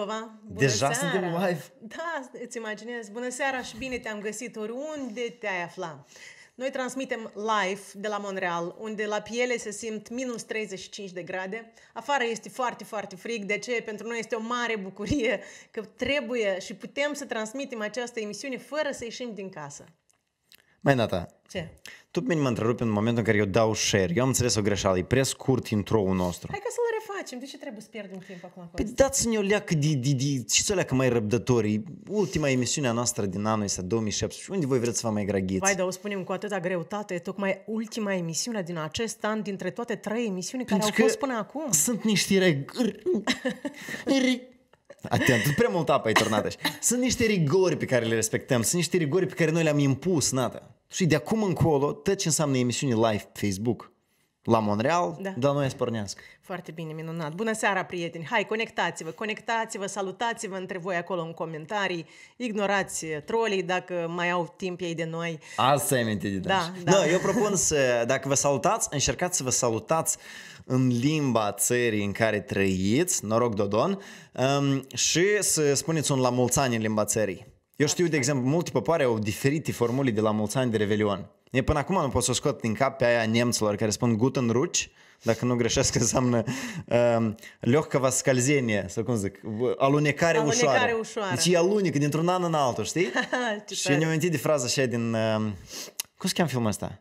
Moldova! Bună Deja seara. suntem live? Da, îți imaginezi. Bună seara și bine te-am găsit oriunde te-ai afla. Noi transmitem live de la Montreal, unde la piele se simt minus 35 de grade. Afară este foarte, foarte frig, de aceea pentru noi este o mare bucurie că trebuie și putem să transmitem această emisiune fără să ieșim din casă. Mai Nata, Ce? tu pe mine mă întrerupi în momentul în care eu dau share. Eu am înțeles o greșeală, e prea scurt intro-ul nostru. Hai că să-l refacem. De ce trebuie să pierdem timp acum? Păi dați-ne o leacă și să o leacă mai răbdătorii. Ultima emisiune a noastră din anul este 2017. Unde voi vreți să vă mai graghiți? Vai, dar o spunem cu atâta greutate, tocmai ultima emisiune din acest an, dintre toate 3 emisiuni care au fost până acum. Sunt niște Atent, prea mult apă ai turnat așa. Sunt niște rigori pe care le respectăm, sunt niște rigori pe care noi le-am impus, Nata. Și de acum încolo, tot ce înseamnă emisiune live pe Facebook, la Montreal, da noi să pornească. Foarte bine, minunat. Bună seara, prieteni! Hai, conectați-vă, salutați-vă între voi acolo în comentarii, ignorați trolii dacă mai au timp ei de noi. Asta ai aminte de da. No, eu propun să, dacă vă salutați, încercați să vă salutați în limba țării în care trăiți, noroc Dodon, și să spuneți un la mulți ani în limba țării. Eu știu, de exemplu, multe popoare au diferite formule de la mulți ani de Revelion. Eu până acum nu pot să o scot din cap pe aia nemților care spun Guten Rutsch, dacă nu greșesc, înseamnă lehkava scalzenie, sau cum zic, alunecare ușoară. Deci e alunecă dintr-un an în altul, știi? Și ne-am amintit de fraza așa din, cum se cheamă filmul ăsta?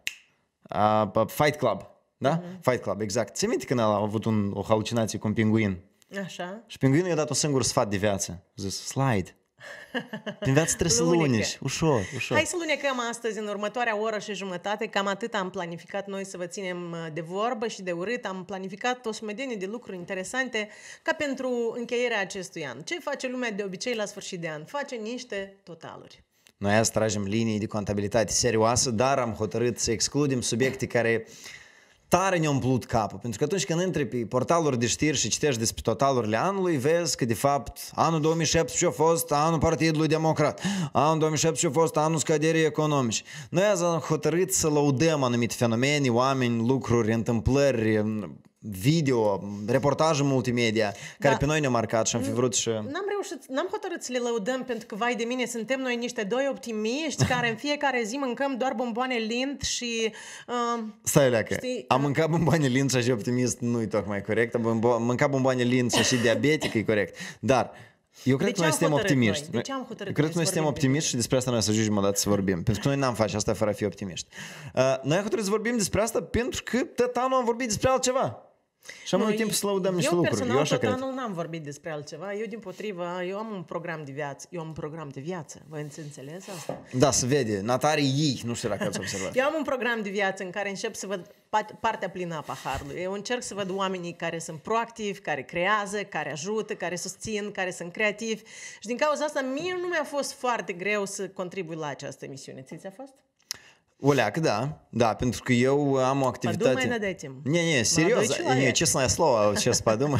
Fight Club, da? Fight Club, exact. Ți-mi minte când a avut o halucinație cu un pinguin? Așa. Și pinguinul i-a dat un singur sfat de viață. Zis, slide. Din viață trebuie să lunești, ușor. Hai să lunecăm astăzi, în următoarea oră și jumătate, cam atât am planificat noi să vă ținem de vorbă și de urât. Am planificat o sumedenie de lucruri interesante ca pentru încheierea acestui an. Ce face lumea de obicei la sfârșit de an? Face niște totaluri. Noi azi tragem linii de contabilitate serioasă, dar am hotărât să excludem subiecte care tare ne-a umplut capul, pentru că atunci când intri pe portaluri de știri și citești despre totalurile anului, vezi că de fapt anul 2017 a fost anul Partidului Democrat, anul 2017 a fost anul scăderii economice. Noi azi am hotărât să lăudăm anumite fenomene, oameni, lucruri, întâmplări, video, reportaje multimedia, care pe noi ne-au marcat și am fi vrut și... N-am hotărât să le lăudăm pentru că, vai de mine, suntem noi niște doi optimiști care în fiecare zi mâncăm doar bomboane Lindt și... Stai leacă, am mâncat bomboane Lindt și așa optimist nu-i tocmai corect, am mâncat bomboane Lindt și așa diabetic e corect, dar... Eu cred că noi suntem optimiști. Eu cred că noi suntem optimiști și despre asta noi să ajungem o dată să vorbim. Pentru că noi n-am face asta fără a fi optimiști. Noi am hotărât să vorbim despre asta pentru că tot anul am vorbit despre altceva. Și am avut timp să lăudăm niște lucruri. Eu personal tot anul n-am vorbit despre altceva. Eu dimpotrivă, eu am un program de viață. Eu am un program de viață. Voi înțeles asta? Da, se vede. Natarii ei, nu știu dacă ați observat. Eu am un program de viață în care încep să văd partea plină a paharului. Eu încerc să văd oamenii care sunt proactivi, care creează, care ajută, care susțin, care sunt creativi. Și din cauza asta mie nu mi-a fost foarte greu să contribui la această emisiune. Ți-a fost? O leacă, da, pentru că eu am o activitate... Подумай над этим. Не, серьезно, честное слово, сейчас подумай.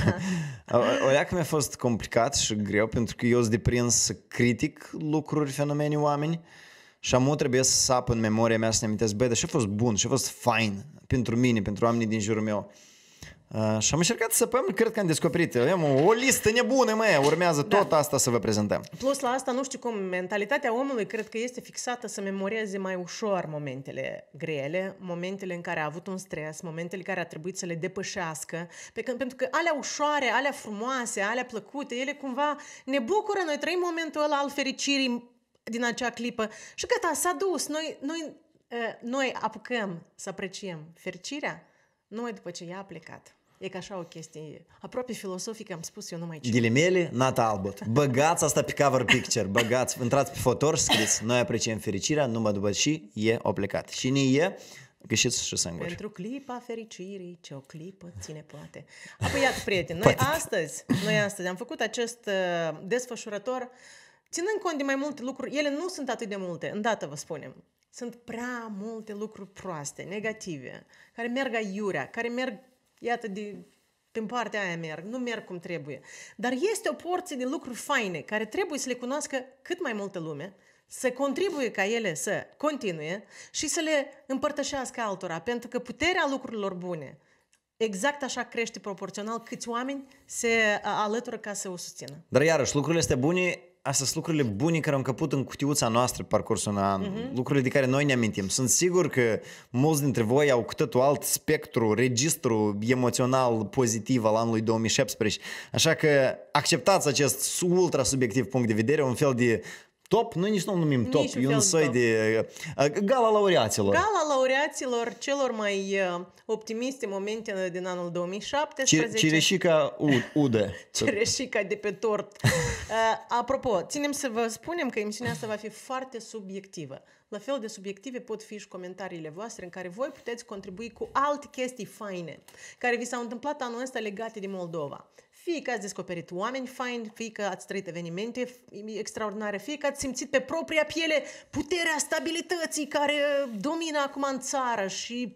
O leacă mi-a fost complicat și greu, pentru că eu sunt deprins să critic lucruri, fenomene, oameni și am trebuie să sap în memoria mea să ne amintesc, băi, dar și-a fost bun, și-a fost fain pentru mine, pentru oamenii din jurul meu. Și am încercat să săpăm, cred că am descoperit. Avem o listă nebună, urmează tot asta să vă prezentăm. Plus la asta, nu știu cum, mentalitatea omului cred că este fixată să memoreze mai ușor momentele grele, momentele în care a avut un stres, momentele care a trebuit să le depășească, pentru că alea ușoare, alea frumoase, alea plăcute, ele cumva ne bucură, noi trăim momentul ăla al fericirii din acea clipă și gata, s-a dus. Noi apucăm să apreciem fericirea numai după ce ea a plecat. E ca așa o chestie aproape filosofică, am spus eu numai ce. Ghilimele, Nata Albot. Băgați asta pe cover picture, intrați pe fotor și scriți, noi apreciem fericirea numai după ce e o plecat. Și ne e, găsiți și singuri. Pentru clipa fericirii, ce o clipă ține poate. Apoi, iată, prieteni, noi astăzi am făcut acest desfășurător ținând cont de mai multe lucruri. Ele nu sunt atât de multe, îndată vă spunem. Sunt prea multe lucruri proaste, negative, care merg aiurea, care merg, iată, din partea aia nu merg cum trebuie. Dar este o porție de lucruri faine, care trebuie să le cunoască cât mai multă lume, să contribuie ca ele să continue și să le împărtășească altora, pentru că puterea lucrurilor bune exact așa crește proporțional câți oameni se alătură ca să o susțină. Dar iarăși, lucrurile astea bune, astea sunt lucrurile bune care au încăput în cutiuța noastră pe parcursul unui an, lucrurile de care noi ne amintim. Sunt sigur că mulți dintre voi au cu totul alt spectru, registru emoțional pozitiv al anului 2017, așa că acceptați acest ultra subiectiv punct de vedere, un fel de top, noi nici nu numim top, e un soi de gala laureaților. Gala laureaților celor mai optimiste momente din anul 2017. Cireșica udă. Cireșica de pe tort. Apropo, ținem să vă spunem că emisiunea asta va fi foarte subiectivă. La fel de subiective pot fi și comentariile voastre în care voi puteți contribui cu alte chestii faine care vi s-au întâmplat anul ăsta legate de Moldova. Fie că ați descoperit oameni faini, fie că ați trăit evenimente extraordinare, fie că ați simțit pe propria piele puterea stabilității care domină acum în țară și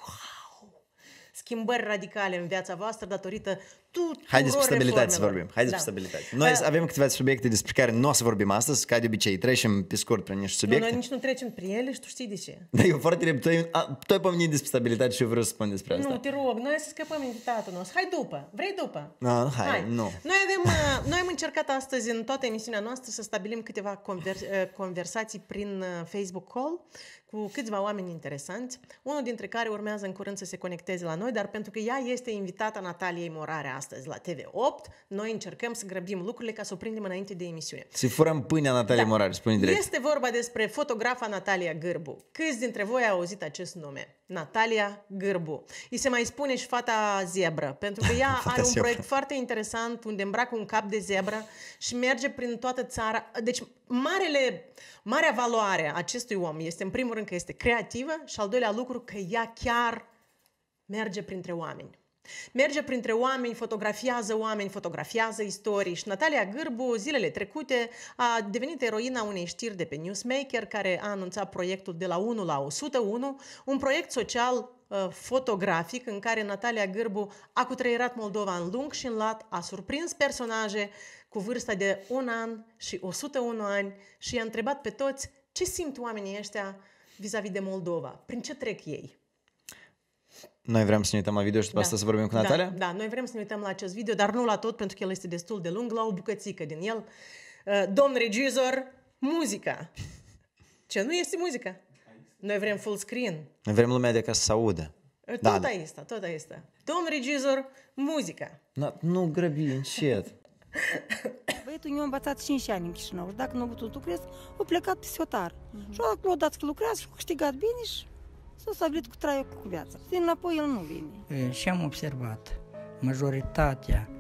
schimbări radicale în viața voastră datorită tuturor Haideți pe stabilitate reformelor. să vorbim. Haideți pe stabilitate. Noi avem câteva subiecte despre care nu o să vorbim astăzi, ca de obicei. Trecem pe scurt prin niște subiecte. Noi nici nu trecem prin ele și tu știi de ce. Dar eu foarte repede, tu ai pomenit despre stabilitate și eu vreau să spun despre asta. Nu, te rog, noi să scăpăm invitatul nostru. Hai după. Vrei după? Hai, nu. Noi am încercat astăzi în toată emisiunea noastră să stabilim câteva conversații prin Facebook Call cu câțiva oameni interesanți, unul dintre care urmează în curând să se conecteze la noi, dar pentru că ea este invitata Nataliei Morare astăzi la TV8, noi încercăm să grăbim lucrurile ca să o prindem înainte de emisiune. Să furăm pâinea Nataliei Morare, spune direct. Este vorba despre fotografa Natalia Gârbu. Câți dintre voi au auzit acest nume? Natalia Gârbu. Îi se mai spune și fata zebră, pentru că ea are un proiect foarte interesant unde îmbracă un cap de zebră și merge prin toată țara. Deci, marea valoare a acestui om este, în primul rând, că este creativă și, al doilea lucru, că ea chiar merge printre oameni. Merge printre oameni, fotografiază istorii și Natalia Gârbu, zilele trecute, a devenit eroina unei știri de pe Newsmaker care a anunțat proiectul de la 1 la 101, un proiect social fotografic în care Natalia Gârbu a cutreierat Moldova în lung și în lat, a surprins personaje cu vârsta de 1 an și 101 ani și i-a întrebat pe toți ce simt oamenii ăștia vis-a-vis de Moldova, prin ce trec ei. Noi vrem să ne uităm la video și după asta să vorbim cu Natalia? Da, noi vrem să ne uităm la acest video, dar nu la tot, pentru că el este destul de lung, la o bucățică din el. Domn regizor, muzica. Ce nu este muzica? Noi vrem full screen. Noi vrem lumea de ca să se audă. Tot asta. Domn regizor, muzica. Nu grăbi, încet. Băietul mi-a învățat 5 ani în Chișinău și dacă nu a putut lucrez, a plecat pe Siotar. Și a dat că lucrează și a câștigat bine și s-a stabilit cu traiul cu viața. Din înapoi el nu vine. Și am observat majoritatea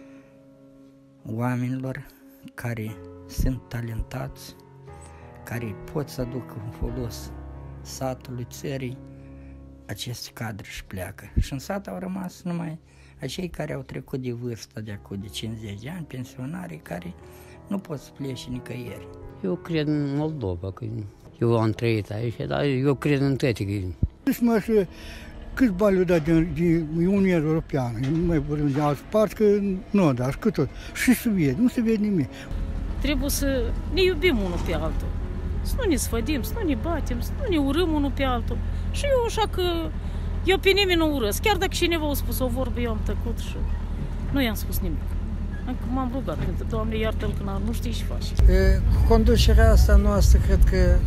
oamenilor care sunt talentați, care pot să aducă un folos satului, țării, aceste cadre și pleacă. Și în sat au rămas numai acei care au trecut de vârsta de acum de 50 de ani, pensionarii, care nu pot să plece nicăieri. Eu cred în Moldova, că eu am trăit aici, dar eu cred în toate. Deci câți bani le-au dat din Uniunea Europeană? Nu mai vorbim de alți parți, că nu, dar cât tot. Și se vede, nu se vede nimic. Trebuie să ne iubim unul pe altul, să nu ne sfădim, să nu ne batem, să nu ne urâm unul pe altul. Și eu așa că eu pe nimeni nu urăsc. Chiar dacă cineva a spus o vorbă, eu am tăcut și nu i-am spus nimic. Încă m-am rugat, că Doamne iartă-l că nu știi ce faci. Conducerea asta noastră, cred că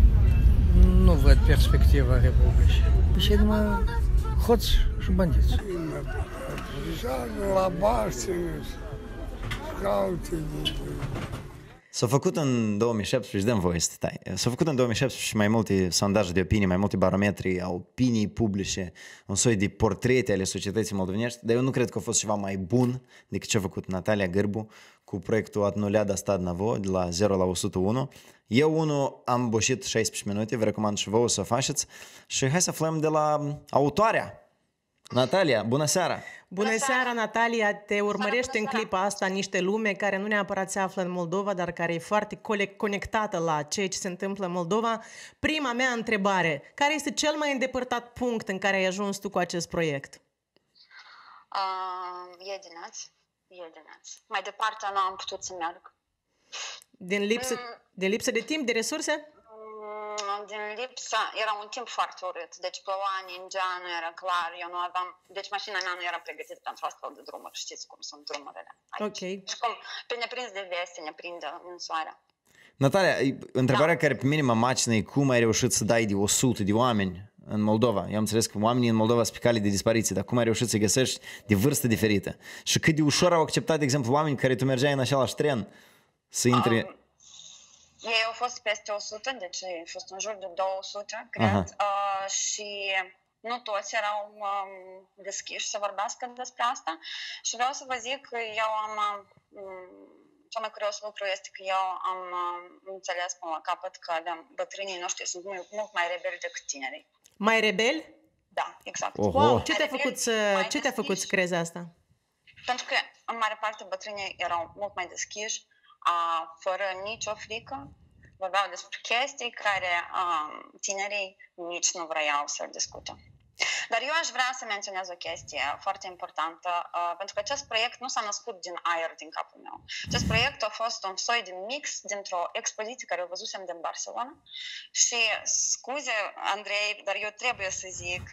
nu văd perspectiva Republicii. Deci e numai hoți și bandiți. La Barse, S-a făcut în 2017, dăm voie să tai. S-a făcut în 2017 mai multe sondaje de opinie, mai multe barometri a opinii publice, un soi de portrete ale societății moldovenești, dar eu nu cred că a fost ceva mai bun decât ce a făcut Natalia Gârbu cu proiectul Atnuleada Stad Navo de la 0 la 101. Eu, am boșit 16 minute, vă recomand și vouă să o faceți și hai să aflăm de la autoarea. Natalia, bună seara! Bună seara, Natalia! Te urmărește în clipa asta niște lume care nu neapărat se află în Moldova, dar care e foarte conectată la ceea ce se întâmplă în Moldova. Prima mea întrebare, care este cel mai îndepărtat punct în care ai ajuns tu cu acest proiect? Iedinați. Mai departe nu am putut să merg. De lipsă de timp, de resurse? din lipsa, era un timp foarte urât, deci ploua, ningea, nu era clar, eu nu aveam, deci mașina mea nu era pregătită pentru astfel de drumuri, știți cum sunt drumurile aici. Ok. Și cum, pe neprins de veste, ne prinde în soare. Natalia, întrebarea care pe mine mă macină e cum ai reușit să dai de 100 de oameni în Moldova? Eu am înțeles că oamenii în Moldova sunt pe cale de dispariție, dar cum ai reușit să găsești de vârstă diferită? Și cât de ușor au acceptat, de exemplu, oameni care tu mergeai în același tren să intri... Ei au fost peste 100, deci a fost în jur de 200, cred, și nu toți erau deschiși să vorbească despre asta și vreau să vă zic că eu am... Cel mai curios lucru este că eu am înțeles până la capăt că bătrânii noștri sunt mult mai rebeli decât tinerii. Mai rebeli? Da, exact. Wow, ce te-a făcut să crezi asta? Pentru că, în mare parte, bătrânii erau mult mai deschiși, fără nicio frică, vorbeau despre chestii care tinerii nici nu vreau să discute. Dar eu aș vrea să menționez o chestie foarte importantă, pentru că acest proiect nu s-a născut din aer din capul meu. Acest proiect a fost un soi de mix dintr-o expoziție care o văzusem din Barcelona și, scuze, Andrei, dar eu trebuie să zic,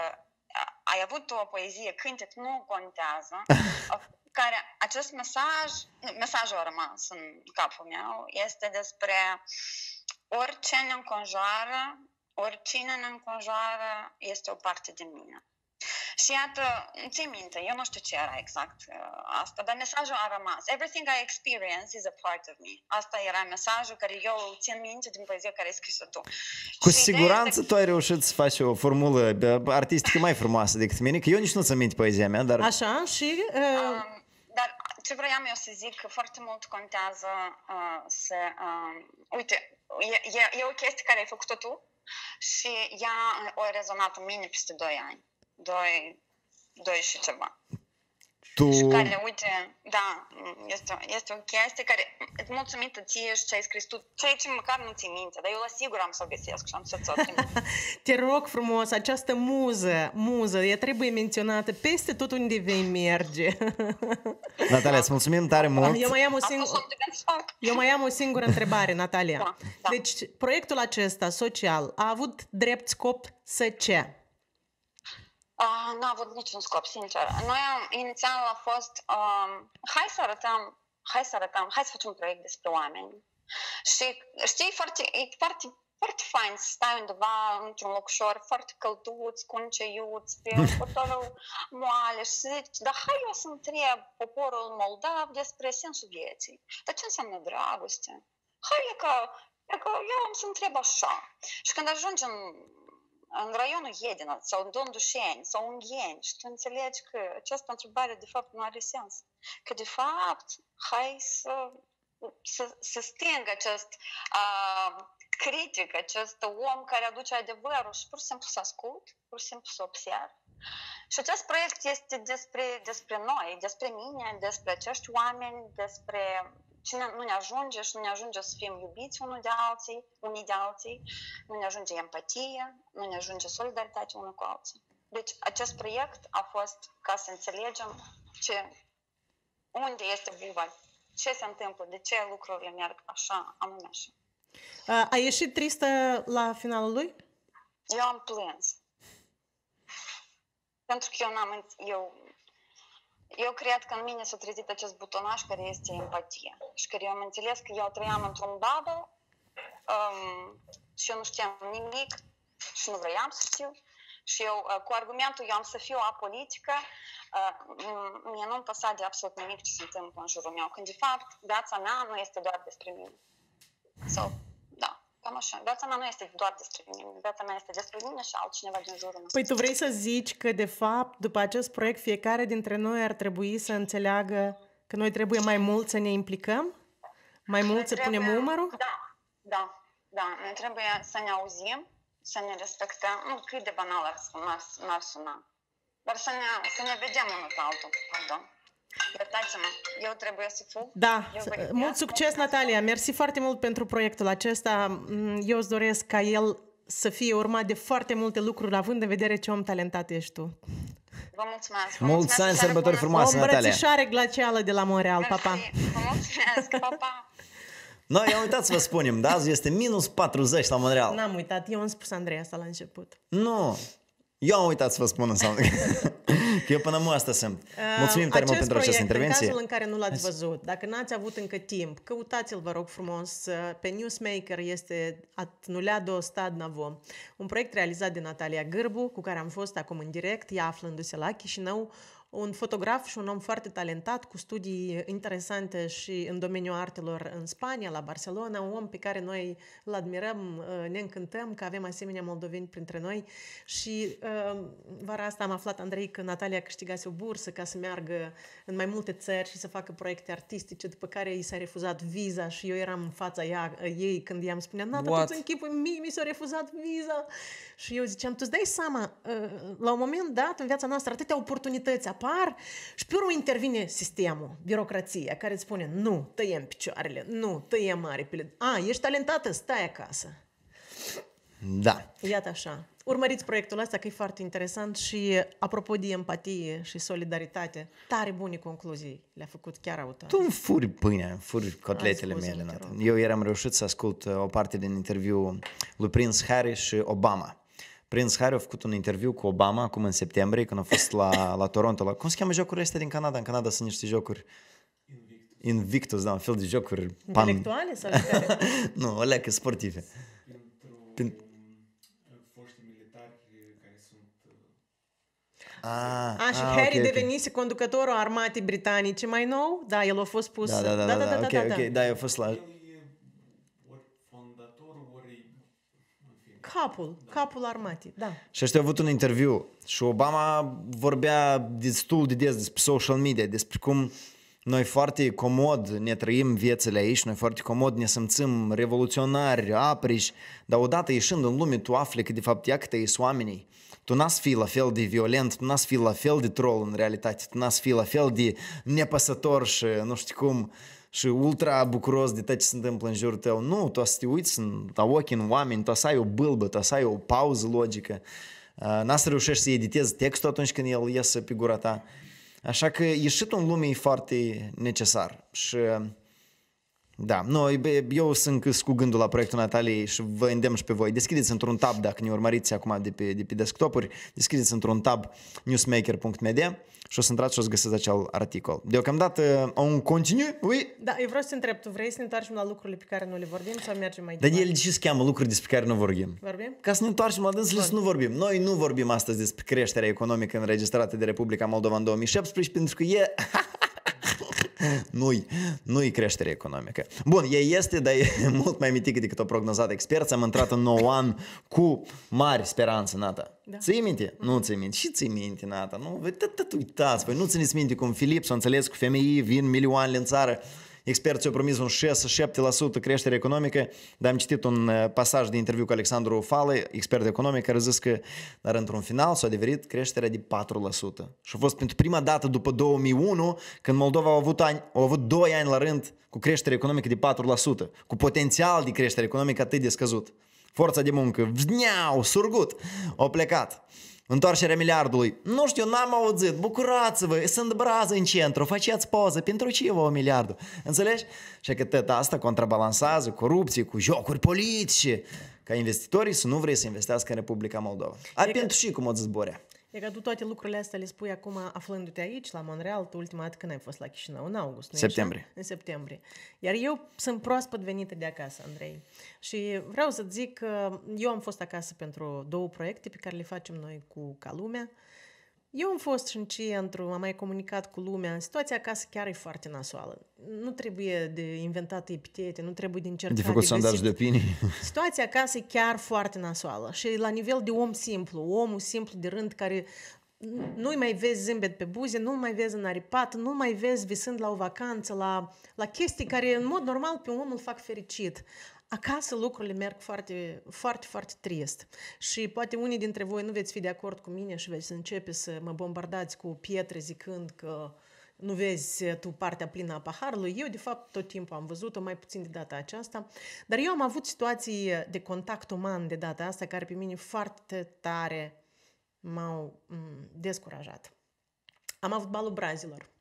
ai avut o poezie, cântec, nu contează, care acest mesajul a rămas în capul meu, este despre orice ne înconjoară, oricine ne înconjoară este o parte din mine. Și iată, ții minte, eu nu știu ce era exact asta, dar mesajul a rămas. Everything I experience is a part of me. Asta era mesajul care eu țin minte din poezia care ai scris-o tu. Cu siguranță tu ai reușit să faci o formulă artistică mai frumoasă decât mine, că eu nici nu ți-am minte poezia mea, dar... Așa, și... Dar ce vreau eu să zic, că foarte mult contează să... uite, e o chestie care ai făcut-o tu, și ea a rezonat în mine peste 2 ani. 2 și ceva. Și care, uite, da, este o chestie care, mulțumită ție și ce ai scris tu, ceea ce măcar nu ții minte, dar eu la sigur am să o găsesc și am să ți-o trimit. Te rog frumos, această muză, ea trebuie menționată peste tot unde vei merge. Natalia, îți mulțumim tare mult. Eu mai am o singură întrebare, Natalia. Da. Deci, proiectul acesta social a avut drept scop să ce? Nu a avut niciun scop, sincer. Noi inițial a fost hai să facem un proiect despre oameni. Și știi, e foarte fain să stai undeva într-un loc ușor, foarte călduț, cu un ceiuț, pe un fotoleu moale și zici, dar hai eu să întreb poporul moldav despre sensul vieții. Dar ce înseamnă dragoste? Hai că eu am să întreb așa. Și când ajungi în raionul Iedina sau în Dondușeni sau în Gheni și tu înțelegi că această întrebare de fapt nu are sens. Că de fapt, hai să stingă acest critic, acest om care aduce adevărul și pur și simplu să ascult, pur și simplu să observ. Și acest proiect este despre noi, despre mine, despre acești oameni, despre cine nu ne ajunge și nu ne ajunge să fim iubiți unii de alții, nu ne ajunge empatie, nu ne ajunge solidaritate unul cu alții. Deci acest proiect a fost ca să înțelegem unde este buba, ce se întâmplă, de ce lucrurile merg așa, anume așa. Ai ieșit tristă la finalul lui? Eu am plâns. Pentru că eu cred că în mine s-a trezit acest butonaș care este empatia. Și care eu am înțeles că eu trăiam într-un bubble și eu nu știam nimic și nu vroiam să știu. Și eu, cu argumentul, eu am să fiu apolitică, mie nu-mi păsa de absolut nimic ce se întâmplă în jurul meu. Când, de fapt, viața mea nu este doar despre mine. Cam așa. Viața mea nu este doar despre mine. Viața mea este despre mine și altcineva din jurul meu. Păi tu vrei să zici că, de fapt, după acest proiect, fiecare dintre noi ar trebui să înțeleagă că noi trebuie mai mult să ne implicăm? Mai mult să punem umărul? Da. Noi trebuie să ne auzim, să ne respectăm. Nu, cât de banal ar suna. Dar să ne vedem unul pe altul. Pardon. Iertați-mă, eu trebuie să fug. Da, mult succes, Natalia. Mersi foarte mult pentru proiectul acesta. Eu îți doresc ca el să fie urmat de foarte multe lucruri, având în vedere ce om talentat ești tu. Vă mulțumesc. Mulți ani, sărbători frumoase, Natalia. O îmbrățișare glacială de la Montreal. Pa, pa. Vă mulțumesc. Pa, pa. Noi am uitat să vă spunem, da? Azi este minus 40 la Montreal. N-am uitat, eu am spus Andrei asta la început. Nu, eu am uitat să vă spun înseamnă că eu până mă asta simt. Mulțumim tare mult pentru această intervenție. În cazul în care nu l-ați văzut, dacă n-ați avut încă timp, căutați-l, vă rog frumos, pe Newsmaker, este Atnulea Stad Navo, un proiect realizat de Natalia Gârbu, cu care am fost acum în direct, ea aflându-se la Chișinău, un fotograf și un om foarte talentat, cu studii interesante și în domeniul artelor în Spania, la Barcelona, un om pe care noi îl admirăm, ne încântăm că avem asemenea moldoveni printre noi și vara asta am aflat, Andrei, că Natalia câștigase o bursă ca să meargă în mai multe țări și să facă proiecte artistice, după care i s-a refuzat viza și eu eram în fața ei când i-am spunea, Nata, tu-ți închipui, mi s-a refuzat viza și eu ziceam, tu-ți dai seama, la un moment dat în viața noastră atâtea oportunități apar și pe urmă intervine sistemul, birocrația, care îți spune, nu, tăiem picioarele, nu, tăiem aripile, ești talentată, stai acasă. Da. Iată așa. Urmăriți proiectul ăsta, că e foarte interesant și apropo de empatie și solidaritate, tare bune concluzii le-a făcut chiar autor. Tu îmi furi pâinea, îmi furi cotletele mele, Nata. Eu ieri am reușit să ascult o parte din interviu lui Prince Harry și Obama. Prince Harry a făcut un interviu cu Obama acum în septembrie, când a fost la Toronto. Cum se cheamă jocurile astea din Canada? În Canada sunt niște jocuri... Invictus, da, un fel de jocuri... Intelectuale sau de care? Nu, o leacă sportive. Foștii militari care sunt... Și Harry devenise conducătorul armatei britanice mai nou? Da, el a fost pus... Da, ok, da, eu a fost la... Capul armatei, da. Și ăștia au avut un interviu și Obama vorbea destul de des despre social media, despre cum noi foarte comod ne trăim viețile aici, noi foarte comod ne simțim revoluționari, apriși, dar odată ieșind în lume tu afli că de fapt ia câte ești oamenii. Tu n-ați fi la fel de violent, tu n-ați fi la fel de troll în realitate, tu n-ați fi la fel de nepăsător și nu știu cum... și ultra bucuros de tot ce se întâmplă în jurul tău. Nu, tu să te uiți la ochii în oameni, tu să ai o bâlbă, tu să ai o pauză logică. N-a să reușești să editezi textul atunci când el iese pe gura ta. Așa că ieșitul în lume e foarte necesar. Și da, eu sunt cu gândul la proiectul Nataliei și vă îndemn și pe voi. Deschideți într-un tab, dacă ne urmăriți acum de pe desktopuri, deschideți într-un tab newsmaker.media și o să intrați și o să găsiți acel articol. Deocamdată, un continuu? Oui? Da, eu vreau să te întreb, tu vrei să ne întoarcem la lucrurile pe care nu le vorbim sau mergem mai departe? departe? Dar el de ce se cheamă lucruri despre care nu vorbim? Vorbim? Ca să ne întoarcem la dânsele să nu vorbim. Noi nu vorbim astăzi despre creșterea economică înregistrată de Republica Moldova în 2017 pentru că e... Nu-i creștere economică. Bun, ea este, dar e mult mai mitică decât o prognozat experți. Am intrat în nou an cu mari speranțe, Nata. Da. Ți-i minte? Nu ți-i minte. Și ți-i minte, Nata. Nu, tot uitați, voi nu țineți minte cum Filip s-a înțeles cu femeii, vin milioanele în țară. Experții au promis un 6-7% creștere economică, dar am citit un pasaj de interviu cu Alexandru Fală, expert economic, care a zis că, dar într-un final s-a adeverit creșterea de 4%. Și a fost pentru prima dată după 2001, când Moldova a avut 2 ani la rând cu creștere economică de 4%, cu potențial de creștere economică atât de scăzut. Forța de muncă, surgut, a plecat. Întoarcerea miliardului. Nu știu, n-am auzit, bucurați-vă, sunt brază în centru, faceți poză, pentru ce vă miliardul? Înțelegi? Și că tot asta contrabalansează corupție cu jocuri politice, ca investitorii să nu vrei să investească în Republica Moldova. Pentru și cum o zis Borea. E că tu toate lucrurile astea le spui acum aflându-te aici, la Montreal, tu ultima dată când ai fost la Chișinău, în august, nu septembrie. În septembrie. Iar eu sunt proaspăt venită de acasă, Andrei. Și vreau să zic că eu am fost acasă pentru 2 proiecte pe care le facem noi cu Ca Lumea. Eu am fost și în centru, am mai comunicat cu lumea. Situația acasă chiar e foarte nasoală. Nu trebuie de inventat epitete, nu trebuie de încercat de făcut sondaj de opinii. Situația acasă e chiar foarte nasoală. Și la nivel de om simplu, omul simplu de rând care nu-i mai vezi zâmbet pe buze, nu-l mai vezi înaripat, nu-l mai vezi visând la o vacanță, la chestii care în mod normal pe om îl fac fericit. Acasă lucrurile merg foarte, foarte, foarte trist. Și poate unii dintre voi nu veți fi de acord cu mine și veți începe să mă bombardați cu pietre zicând că nu vezi tu partea plină a paharului. Eu, de fapt, tot timpul am văzut-o, mai puțin de data aceasta. Dar eu am avut situații de contact uman de data asta care pe mine foarte tare m-au descurajat. Am avut balul brazilor.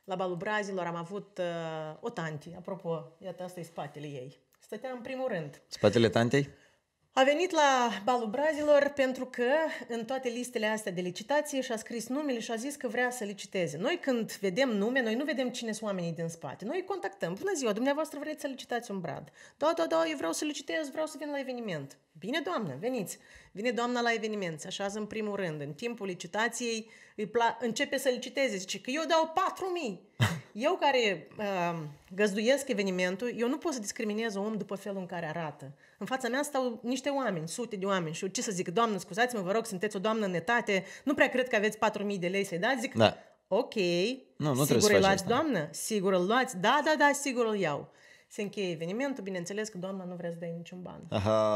La balul brazilor am avut o tanti, apropo, iată, asta e spatele ei. Stătea în primul rând. Spatele tantei? A venit la balul brazilor pentru că în toate listele astea de licitație și-a scris numele și a zis că vrea să liciteze. Noi când vedem nume, noi nu vedem cine sunt oamenii din spate. Noi îi contactăm. Bună ziua, dumneavoastră vreți să licitați un brad? Da, eu vreau să licitez, vreau să vin la eveniment. Bine, doamnă, veniți. Vine doamna la eveniment, se așează în primul rând. În timpul licitației începe să liciteze. Zice că eu dau 4.000. Eu care găzduiesc evenimentul, eu nu pot să discriminez un om după felul în care arată. În fața mea stau niște oameni, sute de oameni. Și eu ce să zic, doamnă, scuzați-mă, vă rog, sunteți o doamnă în etate, nu prea cred că aveți 4.000 de lei să-i dați. Zic, da. Ok, nu sigur îl luați, asta. doamnă? Sigur îl luați? Da, sigur îl iau. Se încheie evenimentul, bineînțeles că doamna nu vrea să dai niciun ban.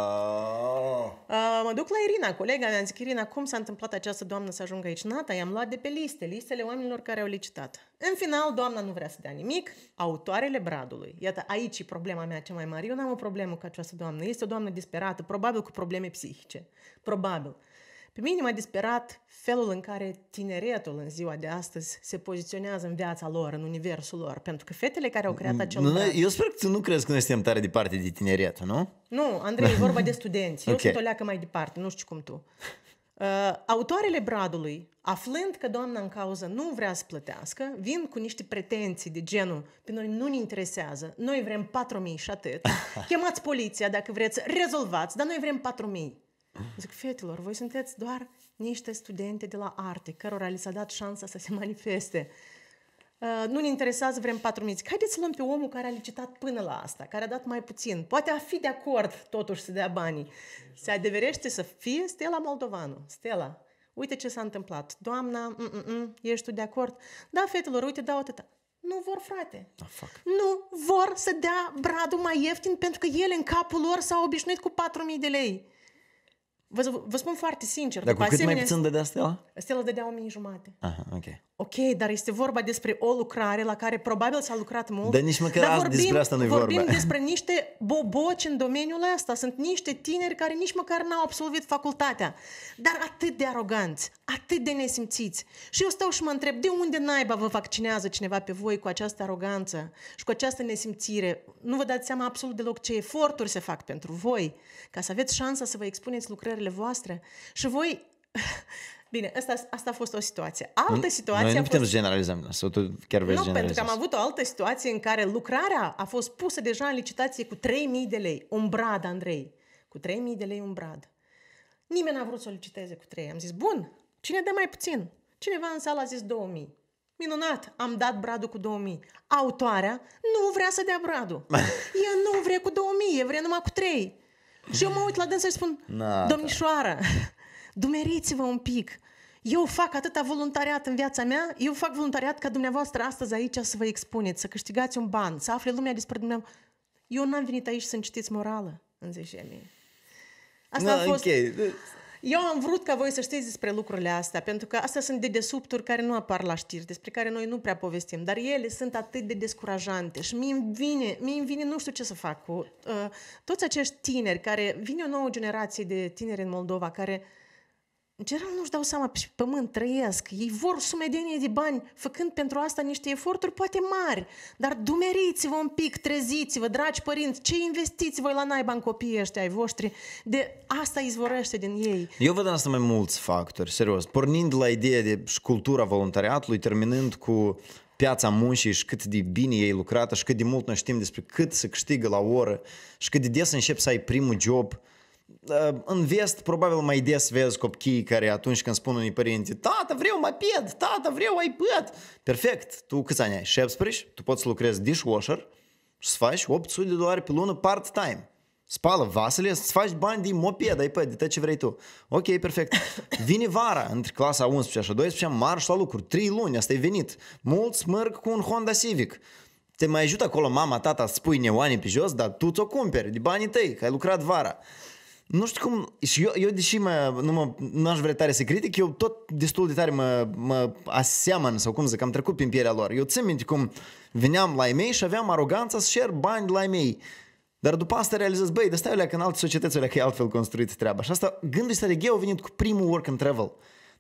Mă duc la Irina, colega mea, zic, Irina, cum s-a întâmplat această doamnă să ajungă aici? Nata, i-am luat de pe listele oamenilor care au licitat. În final, doamna nu vrea să dea nimic, autoarele bradului. Iată, aici e problema mea cea mai mare. Eu n-am o problemă cu această doamnă. Este o doamnă disperată, probabil cu probleme psihice. Probabil. Pe mine m-a disperat felul în care tineretul în ziua de astăzi se poziționează în viața lor, în universul lor. Pentru că fetele care au creat acel brad... Eu sper că tu nu crezi că noi suntem tare departe de tineretul, nu? Nu, Andrei, e vorba de studenți. Eu sunt o leacă mai departe, nu știu cum tu. Autoarele bradului, aflând că doamna în cauză nu vrea să plătească, vin cu niște pretenții de genul, pe noi nu ne interesează, noi vrem 4.000 și atât. Chemați poliția dacă vreți, rezolvați, dar noi vrem 4.000. Zic, fetelor, voi sunteți doar niște studente de la arte, cărora li s-a dat șansa să se manifeste. Nu ne interesează, vrem 4.000. Zic, haideți să luăm pe omul care a licitat până la asta, care a dat mai puțin. Poate a fi de acord totuși să dea banii. Se adeverește să fie Stella Moldovanu. Stella, uite ce s-a întâmplat. Doamna, ești tu de acord? Da, fetelor, uite, dau atâta. Nu vor, frate. Nu vor să dea bradul mai ieftin pentru că ele în capul lor s-au obișnuit cu 4.000 de lei. Vă spun foarte sincer. Dar cu cât mai puțin dădea Stella? Stella dădea 1.500. Aha, ok. Ok, dar este vorba despre o lucrare la care probabil s-a lucrat mult. Dar nici măcar despre asta nu-i vorba. Vorbim despre niște boboci în domeniul ăsta. Sunt niște tineri care nici măcar n-au absolvit facultatea. Dar atât de aroganți, atât de nesimțiți. Și eu stau și mă întreb, de unde naiba vă vaccinează cineva pe voi cu această aroganță și cu această nesimțire? Nu vă dați seama absolut deloc ce eforturi se fac pentru voi ca să aveți șansa să vă expuneți lucrările voastre. Și voi... Bine, asta a fost o situație. Altă situație noi nu putem fost... să generalizăm. Sau tu chiar vrei să generalizezi? Pentru că am avut o altă situație în care lucrarea a fost pusă deja în licitație cu 3.000 de lei. Un brad, Andrei. Cu 3.000 de lei un brad. Nimeni n-a vrut să o liciteze cu 3. Am zis, bun, cine dă mai puțin? Cineva în sală a zis 2.000. Minunat, am dat bradul cu 2.000. Autoarea nu vrea să dea bradul. Ea nu vrea cu 2.000, ea vrea numai cu 3. Și eu mă uit la dânsă și spun, domnișoară, dumeriți-vă un pic. Eu fac atâta voluntariat în viața mea, eu fac voluntariat ca dumneavoastră astăzi aici să vă expuneți, să câștigați un ban, să afle lumea despre dumneavoastră. Eu n-am venit aici să-mi citiți morală, în zice mie. Asta a fost... Okay. Eu am vrut ca voi să știți despre lucrurile astea, pentru că astea sunt dedesubturi care nu apar la știri, despre care noi nu prea povestim, dar ele sunt atât de descurajante și mie îmi vine nu știu ce să fac cu toți acești tineri care, vine o nouă generație de tineri în Moldova care în general nu-și dau seama pe pământ, trăiesc. Ei vor sumedenie de bani, făcând pentru asta niște eforturi poate mari. Dar dumeriți-vă un pic, treziți-vă, dragi părinți, ce investiți voi la naiba în copiii ăștia ai voștri? De asta izvorăște din ei. Eu văd în asta mai mulți factori, serios. Pornind la ideea de cultura voluntariatului, terminând cu piața muncii și cât de bine ei lucrată și cât de mult noi știm despre cât se câștigă la oră și cât de des începi să ai primul job. În vest, probabil mai des vezi copii care atunci când spun unui părinți, tata, vreau moped, tata, vreau iPad. Perfect, tu câți ani ai? 17? Tu poți să lucrezi dishwasher și să faci $800 pe lună part-time. Spală vasele, să faci bani de moped, iPad, de tot ce vrei tu. Ok, perfect. Vine vara, între clasa 11 și 12, marș la lucru, 3 luni, asta e venit. Mulți merg cu un Honda Civic. Te mai ajută acolo mama, tata, să spui neoane pe jos, dar tu ți-o cumperi de banii tăi, că ai lucrat vara. Nu știu cum, și eu deși n-aș vrea tare să critic, eu tot destul de tare mă aseamăn, sau cum zic, am trecut prin pielea lor. Eu țin minte cum veneam la ei mei și aveam aroganța să cer bani de la ei mei. Dar după asta realizez, băi, de stai că în alte societăți că e altfel construit treaba. Și asta, gândul ăsta de gheu a venit cu primul work and travel.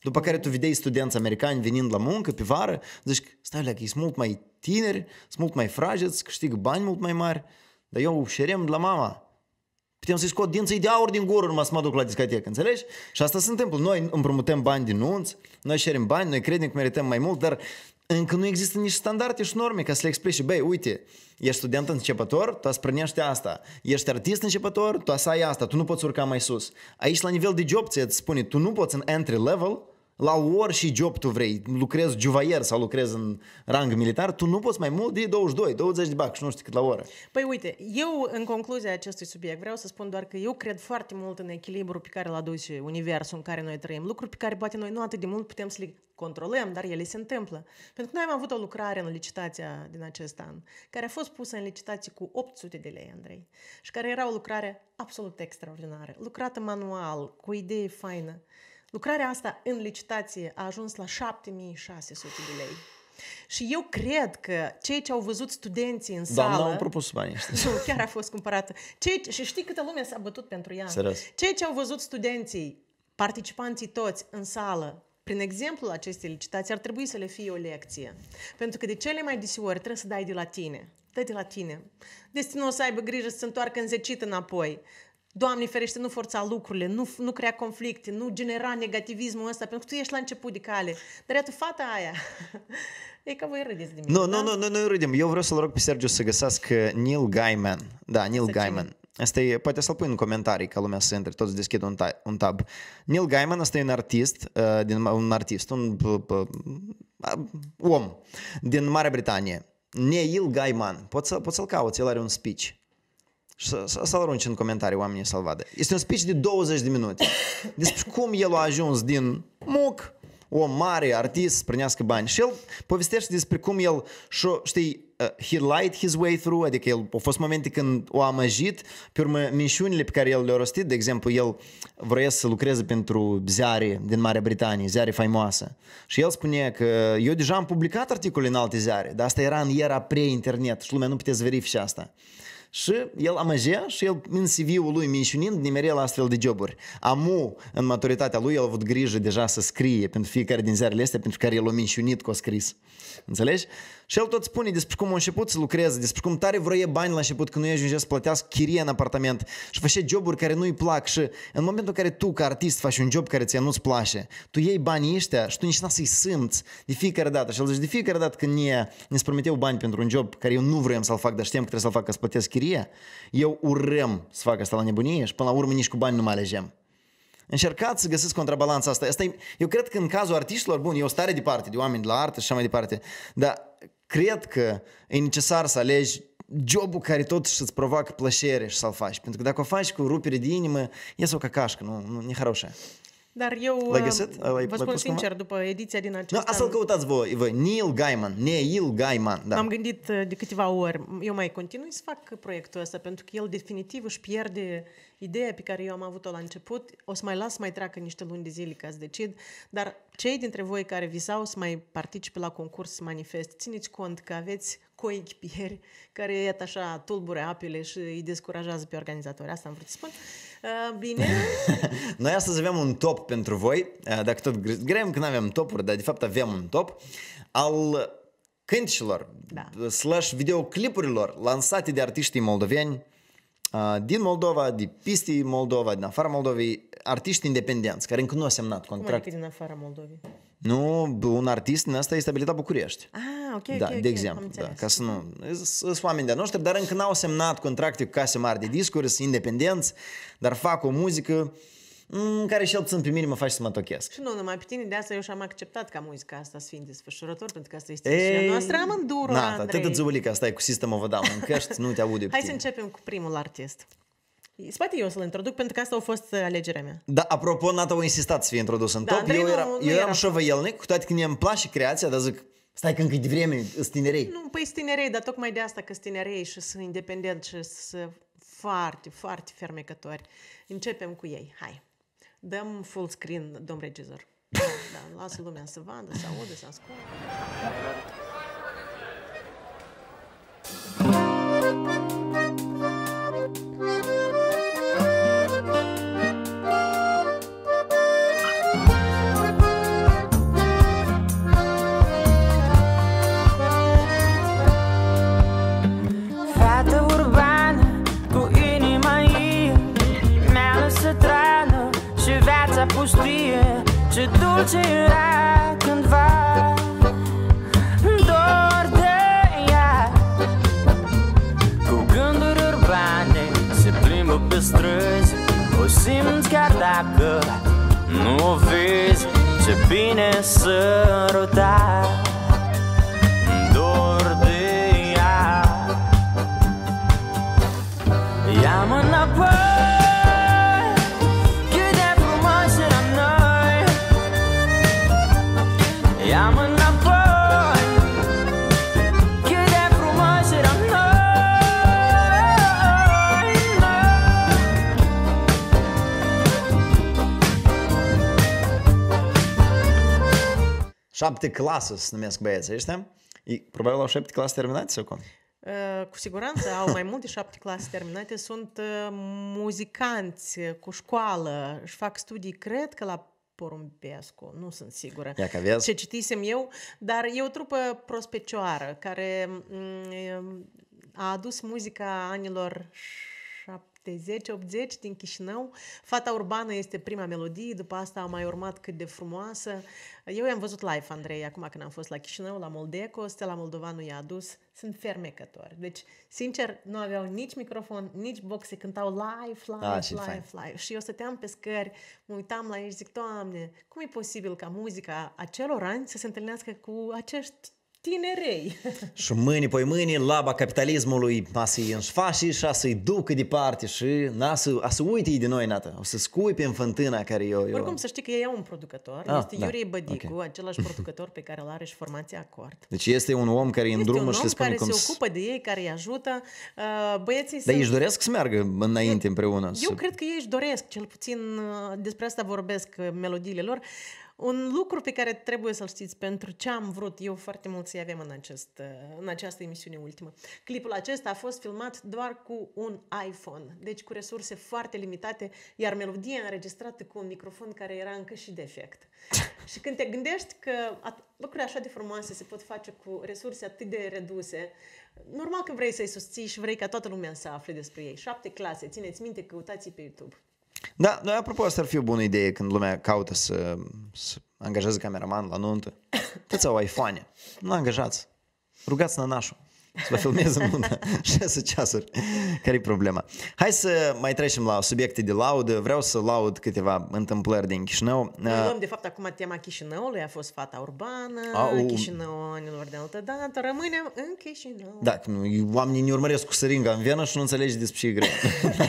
După care tu vedeai studenți americani venind la muncă pe vară, zici, stai leacă, ei sunt mult mai tineri, sunt mult mai frajeți, câștigă bani mult mai mari, dar eu șerem de la mama. Putem să-i scot dinții de aur din gură numai să mă duc la discotecă, înțelegi? Și asta se întâmplă. Noi împrumutăm bani din nunți, noi șerim bani, noi credem că merităm mai mult, dar încă nu există niște standarde și norme ca să le explici. Băi, uite, ești student începător, tu sprânești asta. Ești artist începător, tu să ai asta, tu nu poți urca mai sus. Aici, la nivel de job, ți spune, tu nu poți în entry level, la orice job tu vrei, lucrezi juvaier sau lucrezi în rang militar, tu nu poți mai mult de 22, 20 de bac și nu știu cât la oră. Păi uite, eu în concluzia acestui subiect vreau să spun doar că eu cred foarte mult în echilibru pe care îl aduce universul în care noi trăim, lucruri pe care poate noi nu atât de mult putem să le controlăm, dar ele se întâmplă. Pentru că noi am avut o lucrare în licitația din acest an, care a fost pusă în licitație cu 800 de lei, Andrei, și care era o lucrare absolut extraordinară, lucrată manual, cu o idee faină. Lucrarea asta în licitație a ajuns la 7600 de lei. Și eu cred că cei ce au văzut studenții în sală... Doamna, am propus banii ăștia. Nu, chiar a fost cumpărată. Și știi câtă lume s-a bătut pentru ea? Serios. Cei ce au văzut studenții, participanții toți în sală, prin exemplul acestei licitații, ar trebui să le fie o lecție. Pentru că de cele mai deseori trebuie să dai de la tine. Dă de la tine. Destinul o să aibă grijă să se întoarcă înzecit înapoi. Doamne ferește, nu forța lucrurile, nu crea conflicte, nu genera negativismul ăsta, pentru că tu ești la început de cale. Dar iată, fata aia, e ca voi râdeți de mine. Nu râdem. Eu vreau să-l rog pe Sergiu să găsească Neil Gaiman. Da, Neil Gaiman. Asta e, poate să-l pui în comentarii ca lumea să intre, toți deschid un tab. Neil Gaiman, asta e un artist, un om din Marea Britanie. Neil Gaiman. Poți să-l cauți, el are un speech. Să-l arunci în comentarii, oamenii să-l vadă. Este un speech de 20 de minute despre cum el a ajuns din muc, om mare, artist, să prânească bani. Și el povestește despre cum el, știi, he lied his way through, adică el, au fost momente când o amăjit, pe urmă minciunile pe care el le-a rostit, de exemplu, el vrea să lucreze pentru ziare din Marea Britanie, ziare faimoasă. Și el spune că eu deja am publicat articole în alte ziare, dar asta era în era pre-internet și lumea nu putea să verifice asta. Și el amăgea și el în CV-ul lui minciunind nimerea la astfel de joburi. Amu, în maturitatea lui, el a avut grijă deja să scrie pentru fiecare din ziarele astea pentru care el a minciunit că a scris. Înțelegi? Și el tot spune despre cum a început să lucreze, despre cum tare vroie bani la început când nu ajungea să plătească chirie în apartament și făcea joburi care nu-i plac și în momentul în care tu ca artist faci un job care ție nu-ți place, tu iei banii ăștia și tu nici n-a să-i simți de fiecare dată. Și el zice, de fiecare dată când ne prometeau bani pentru un job care eu nu vreau să-l fac, dar știam că trebuie să-l fac ca să plătesc chirie, eu urâm să fac asta la nebunie și până la urmă nici cu bani nu mai alegem. Încercați să găsiți contrabalanța asta. Eu cred că în cazul artiștilor, bun, eu stare departe de oameni de la artă și așa mai departe, dar cred că e necesar să alegi jobul care totuși îți provoacă plăcere și să-l faci. Pentru că dacă o faci cu rupere de inimă, iese o cacașcă, nu e хорошая. Dar eu vă spun sincer, după ediția din acest an... Asta-l căutați voi, Neil Gaiman, da. M-am gândit de câteva ori, eu mai continui să fac proiectul ăsta, pentru că el definitiv își pierde ideea pe care eu am avut-o la început. O să mai las mai treacă niște luni de zile ca să decid, dar cei dintre voi care visau să mai participe la concurs, să manifeste, țineți cont că aveți coechipieri care iată așa tulbure apele și îi descurajează pe organizatori. Asta am vrut să spun. Bine. Noi astăzi avem un top pentru voi, dacă tot greiem că nu avem topuri, dar de fapt avem un top al cântecilor / videoclipurilor lansate de artiștii moldoveni din Moldova, de piste Moldova, din afara Moldovei, artiști independenți care încă nu au semnat contract. Cum adică din afara Moldovei? Nu, un artist din asta este stabilit la București. Ok. Da, de exemplu, da, ca să nu... Sunt oameni de noștri, dar încă n-au semnat contracte cu case mari de discuri, sunt independenți, dar fac o muzică care și-l puțin pe mine mă face să mă tochesc. Și nu numai pe tine, de asta eu și-am acceptat ca muzica asta să fie desfășurător, pentru că asta este misiunea noastră amândură, Andrei. Atât zăulica, stai cu System of a Down în căști, nu te aude. Hai să începem cu primul artist. Spate eu să-l introduc, pentru că asta a fost alegerea mea. Da, apropo, Nata a insistat să fie introdus în top. Andrei, eu eram șovăielnic, cu toate că îmi place creația, dar zic, stai că încă e de vreme, sunt tinerei. Nu, păi sunt tinerei, dar tocmai de asta că sunt tinerei și sunt independenți și sunt foarte, foarte fermecători. Începem cu ei, hai. Dăm full screen, domn regizor. Da, lasă lumea să vadă, să audă, să asculte. pustie, ce dulce era cândva. Dor de ea, cu gânduri urbane se plimbă pe străzi. O simți chiar dacă nu o vezi, ce bine săruta. Dor de ea, ia-mă înapoi. Cât de frumoși eram noi, ia-mă înapoi. Cât de frumoși eram noi. 7 clasă se numesc băieții ăștia. Probabil au 7 clase terminate sau cum? Cu siguranță au mai multe 7 clase terminate, sunt muzicanți cu școală, își fac studii, cred că la Porumbescu, nu sunt sigură ce citisem eu, dar e o trupă prospecioară care a adus muzica anilor 70-80 din Chișinău. Fata urbană este prima melodie, după asta a mai urmat Cât de frumoasă. Eu i-am văzut live, Andrei, acum când am fost la Chișinău, la Moldeco, Stella Moldovanu i-a adus. Sunt fermecători. Deci, sincer, nu aveau nici microfon, nici boxe, cântau live. Și eu stăteam pe scări, mă uitam la ei și zic, Doamne, cum e posibil ca muzica acelor ani să se întâlnească cu acești tinerei? Și mâini, poi mâini, laba capitalismului a să-i înșfași și a să-i ducă departe și a să uite ei de noi, nată. O să scuipe în fântâna care eu... Oricum, să știi că ei au un producător, este Iurie Bădicu, același producător pe care îl are și formația Acord. Deci este un om care îi îndrumă și le spune cum... Este un om care se ocupă de ei, care îi ajută. Băieții Dar ei își doresc să meargă înainte împreună? Eu cred că ei își doresc, cel puțin despre asta vorbesc melodiile lor. Un lucru pe care trebuie să-l știți, pentru ce am vrut eu foarte mult să-i avem în această emisiune ultimă. Clipul acesta a fost filmat doar cu un iPhone, deci cu resurse foarte limitate, iar melodia înregistrată cu un microfon care era încă și defect. Și când te gândești că lucruri așa de frumoase se pot face cu resurse atât de reduse, normal că vrei să-i susții și vrei ca toată lumea să afle despre ei. 7 clase, țineți minte, căutați pe YouTube. Da, noi apropo, asta ar fi o bună idee când lumea caută să angajeze cameraman la nuntă. Toți au iPhone. Nu angajați. Rugați nănașul să vă filmeze în nuntă 6 ceasuri. Care-i problema? Hai să mai trecem la subiecte de laudă. Vreau să laud câteva întâmplări din Chișinău. Noi luăm, de fapt, acum tema Chișinăului. A fost Fata urbană, Chișinău anilor de altă dată. Rămânem în Chișinău. Da, oamenii ne urmăresc cu săringa în venă și nu înțelegi despre ce e greu.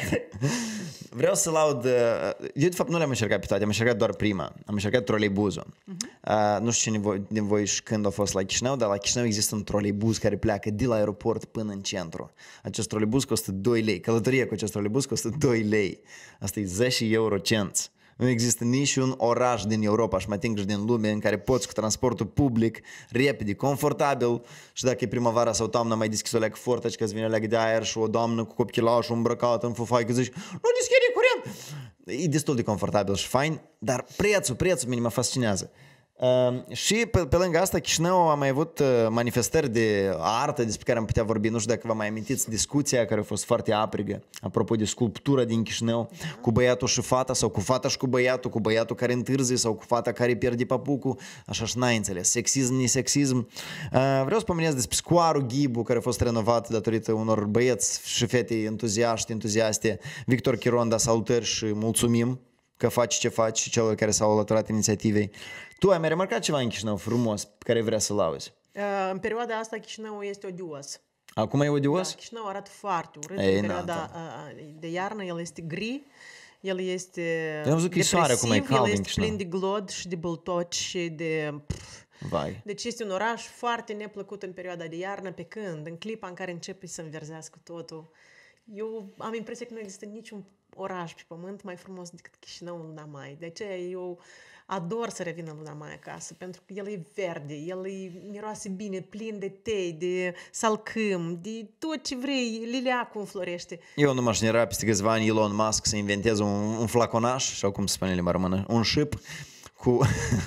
Vreau să laud... Eu, de fapt, nu le-am încercat pe toate, am încercat doar prima. Am încercat troleibuzul. Nu știu cine din voi și când a fost la Chișinău, dar la Chișinău există un troleibuz care pleacă de la aeroport până în centru. Acest troleibuz costă 2 lei. Călătoria cu acest troleibuz costă 2 lei. Asta e 10 eurocenți. Nu există niciun oraș din Europa și mai ating și din lume în care poți cu transportul public, repede, confortabil și dacă e primăvara sau toamnă mai deschis o leacă fortă și că îți vine o leacă de aer și o doamnă cu copchilașul îmbrăcat în fufaică zici nu deschide curent! E destul de confortabil și fain, dar prețul mine mă fascinează. Și pe lângă asta Chișinău a mai avut manifestări de artă despre care am putea vorbi. Nu știu dacă vă mai amintiți discuția care a fost foarte aprigă apropo de sculptura din Chișinău, cu băiatul și fata sau cu fata și cu băiatul care întârzie sau cu fata care pierde papucul. Așa și n-ai înțeles, sexism, nisexism. Vreau să pomenesc despre scoarul Ghibu care a fost renovat datorită unor băieți și fete entuziaste. Victor Chironda, salutări și mulțumim că faci ce faci și celor care s-au alăturat inițiativei. Tu ai mai remarcat ceva în Chișinău frumos pe care vrea să-l auzi? În perioada asta Chișinău este odios. Acum e odios? Da, Chișinău arată foarte urât. În perioada de iarnă el este gri, el este depresiv, el este plin de glod și de băltoci și de... Vai. Deci este un oraș foarte neplăcut în perioada de iarnă, pe când, în clipa în care începe să înverzească totul, eu am impresia că nu există niciun oraș pe pământ mai frumos decât Chișinău în luna mai. De aceea eu ador să revin în luna mai acasă, pentru că el e verde, el miroase bine, plin de tei, de salcâm, de tot ce vrei, liliacul înflorește. Eu nu m-aș nera peste câțiva ani Elon Musk să inventeze un flaconaș, sau cum se spune în limba română, un șip cu...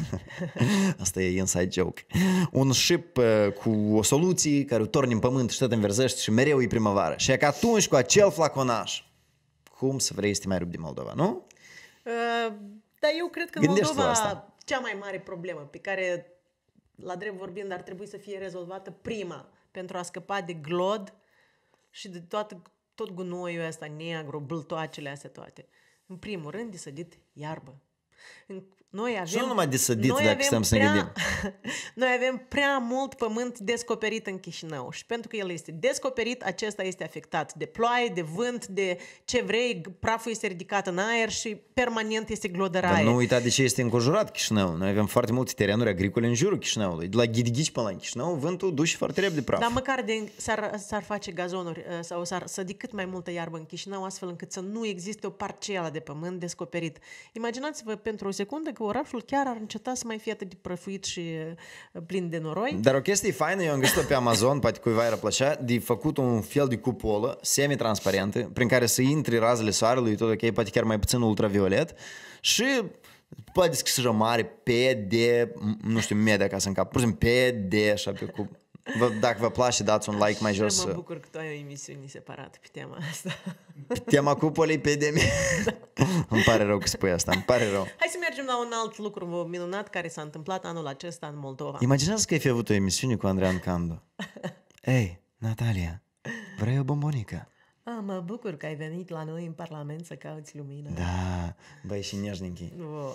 Asta e inside joke. Un șip cu o soluție care o torni în pământ și tot înverzește și mereu e primăvară. Și e că atunci cu acel flaconaș, cum să vrei să te mai rupi de Moldova, nu? Dar eu cred că în Gândește-te la Moldova asta. cea mai mare problemă pe care, la drept vorbind, ar trebui să fie rezolvată prima pentru a scăpa de glod și de tot gunoiul ăsta negru, bâltoacele astea toate. În primul rând, de sădit iarbă. Noi avem, Și nu numai de sădit, noi dacă avem stăm să ne gândim. Noi avem prea mult pământ descoperit în Chișinău și pentru că el este descoperit, acesta este afectat de ploaie, de vânt, de ce vrei, praful este ridicat în aer și permanent este glodăraie. Dar nu uita de ce este înconjurat Chișinău. Noi avem foarte multe terenuri agricole în jurul Chișinăului. De la Ghidighici până la Chișinău, vântul duce foarte repede praf. Dar măcar s-ar face gazonuri sau s-ar sădi cât mai multă iarbă în Chișinău, astfel încât să nu existe o parcelă de pământ descoperit. Imaginați-vă pentru o secundă că orașul chiar ar înceta să mai fie atât de prăfuit și plin de noroi. Dar o chestie faină, eu am găsit-o pe Amazon, poate cuiva ar plăcea, de făcut un fel de cupolă semi-transparentă, prin care să intri razele soarelui, tot ok, poate chiar mai puțin ultraviolet, și poate să mare PD, nu știu, media ca să încap, pur și simplu PD, așa pe cup. Dacă vă place, dați un like mai jos. Mă bucur că tu ai o emisiune separată pe tema asta. Tema cupolei PD. Îmi pare rău că spui asta, îmi pare rău. Hai să mergem la un alt lucru minunat care s-a întâmplat anul acesta în Moldova. Imaginează că ai fi avut o emisiune cu Andrean Candu. Ei, Natalia, vrei o bombonică? Mă bucur că ai venit la noi în Parlament să cauți lumină. Da, băi și neșnichi.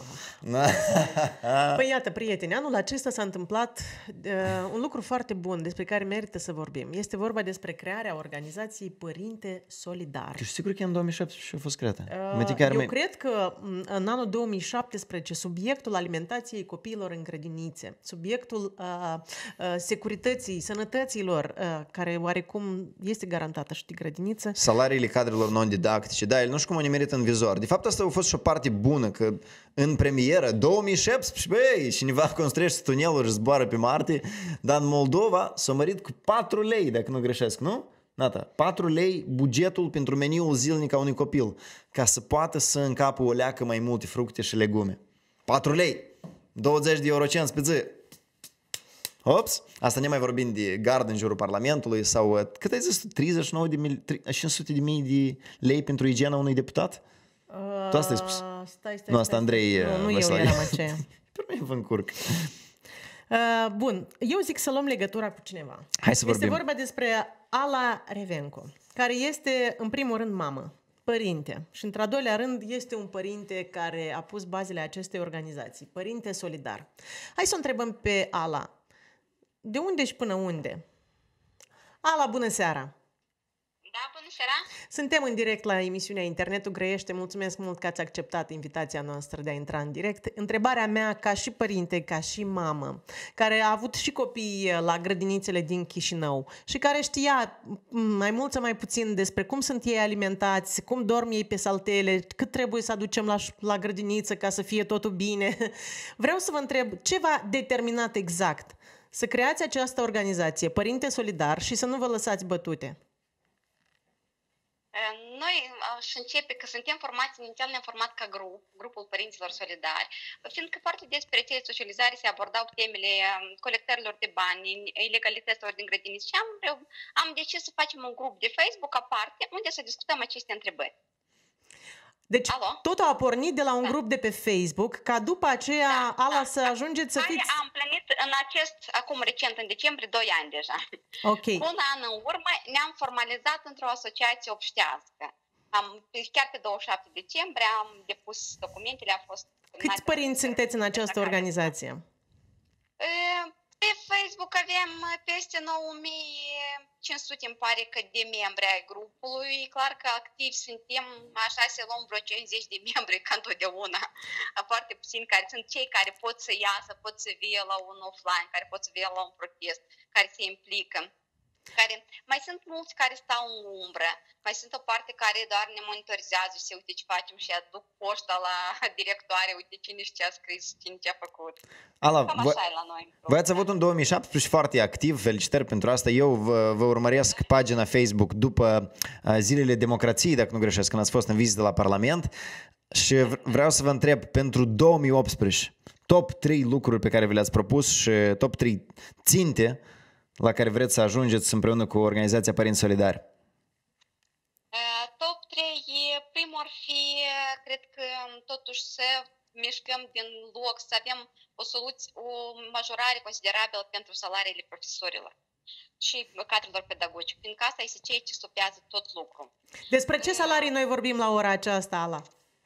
Păi iată, prieteni, anul acesta s-a întâmplat un lucru foarte bun despre care merită să vorbim. Este vorba despre crearea organizației Părinte Solidar. Tu știi sigur că în 2017 a fost creată? Eu cred că în anul 2017 subiectul alimentației copiilor în grădinițe, subiectul securității, sănătății lor, care oarecum este garantată și de grădiniță, salariile cadrelor non-didactice, da, el nu știu cum o nimerit în vizor. De fapt, asta a fost și o parte bună, că în premieră, 2017, băi, cineva construiește tuneluri și zboară pe Marte, dar în Moldova s-a mărit cu 4 lei, dacă nu greșesc, nu? Nata, 4 lei bugetul pentru meniul zilnic a unui copil, ca să poată să încapă o leacă mai multe fructe și legume. 4 lei, 20 de eurocenți pe zi. Ops, asta ne mai vorbim de gard în jurul Parlamentului sau, cât ai zis, 500 de mii de lei pentru igiena unui deputat? Tu asta ai spus? Nu, asta Andrei Nu, eu eram aceea. Pe mine vă încurc. Bun, eu zic să luăm legătura cu cineva. Hai să vorbim. Este vorba despre Ala Revenco, care este în primul rând mamă, părinte și într-al doilea rând este un părinte care a pus bazele acestei organizații, Părinte Solidar. Hai să o întrebăm pe Ala. De unde și până unde? Ala, bună seara! Da, bună seara! Suntem în direct la emisiunea Internetul Grăiește. Mulțumesc mult că ați acceptat invitația noastră de a intra în direct. Întrebarea mea, ca și părinte, ca și mamă, care a avut și copii la grădinițele din Chișinău și care știa mai mult sau mai puțin despre cum sunt ei alimentați, cum dorm ei pe saltele, cât trebuie să aducem la grădiniță ca să fie totul bine. Vreau să vă întreb ce v-a determinat exact să creați această organizație, Părinte Solidar, și să nu vă lăsați bătute? Noi aș începe că suntem formați, inițial ne-am format ca grupul Părinților Solidari, fiindcă foarte des pe rețele de socializare se abordau temele colectărilor de bani, ilegalităților din grădiniți și am decis să facem un grup de Facebook aparte unde să discutăm aceste întrebări. Deci totul a pornit de la un grup de pe Facebook, ca după aceea, Ala, să ajungeți să fiți... Am plinit în acum recent, în decembrie, 2 ani deja. Ok. Cu un an în urmă ne-am formalizat într-o asociație obștească. Chiar pe 27 decembrie am depus documentele, a fost... Câți părinți sunteți în această organizație? Pe Facebook avem peste 9500, îmi pare că, de membri ai grupului. E clar că activi suntem, așa se luăm vreo 50 de membri, ca întotdeauna. Foarte puțini care sunt cei care pot să iasă, pot să vie la un offline, care pot să vie la un protest, care se implică. Mai sunt mulți care stau în umbră, mai sunt o parte care doar ne monitorizează și se uite ce facem și aduc poșta la directoare, uite cine ce a scris, cine ce a făcut. Ala, așa e la noi. Voi ați avut un 2017 foarte activ, felicitări pentru asta. Eu vă urmăresc pagina Facebook după Zilele Democrației, dacă nu greșesc, când ați fost în vizită la Parlament și vreau să vă întreb, pentru 2018, top 3 lucruri pe care vi le-ați propus și top 3 ținte la care vreți să ajungeți împreună cu organizația Părinți Solidari? Top 3, primul ar fi, cred că totuși să mișcăm din loc, să avem o majorare considerabilă pentru salariile profesorilor și cadrelor pedagogici, fiindcă asta este ceea ce stopează tot lucrul. Despre ce salarii noi vorbim la ora aceasta, Ala?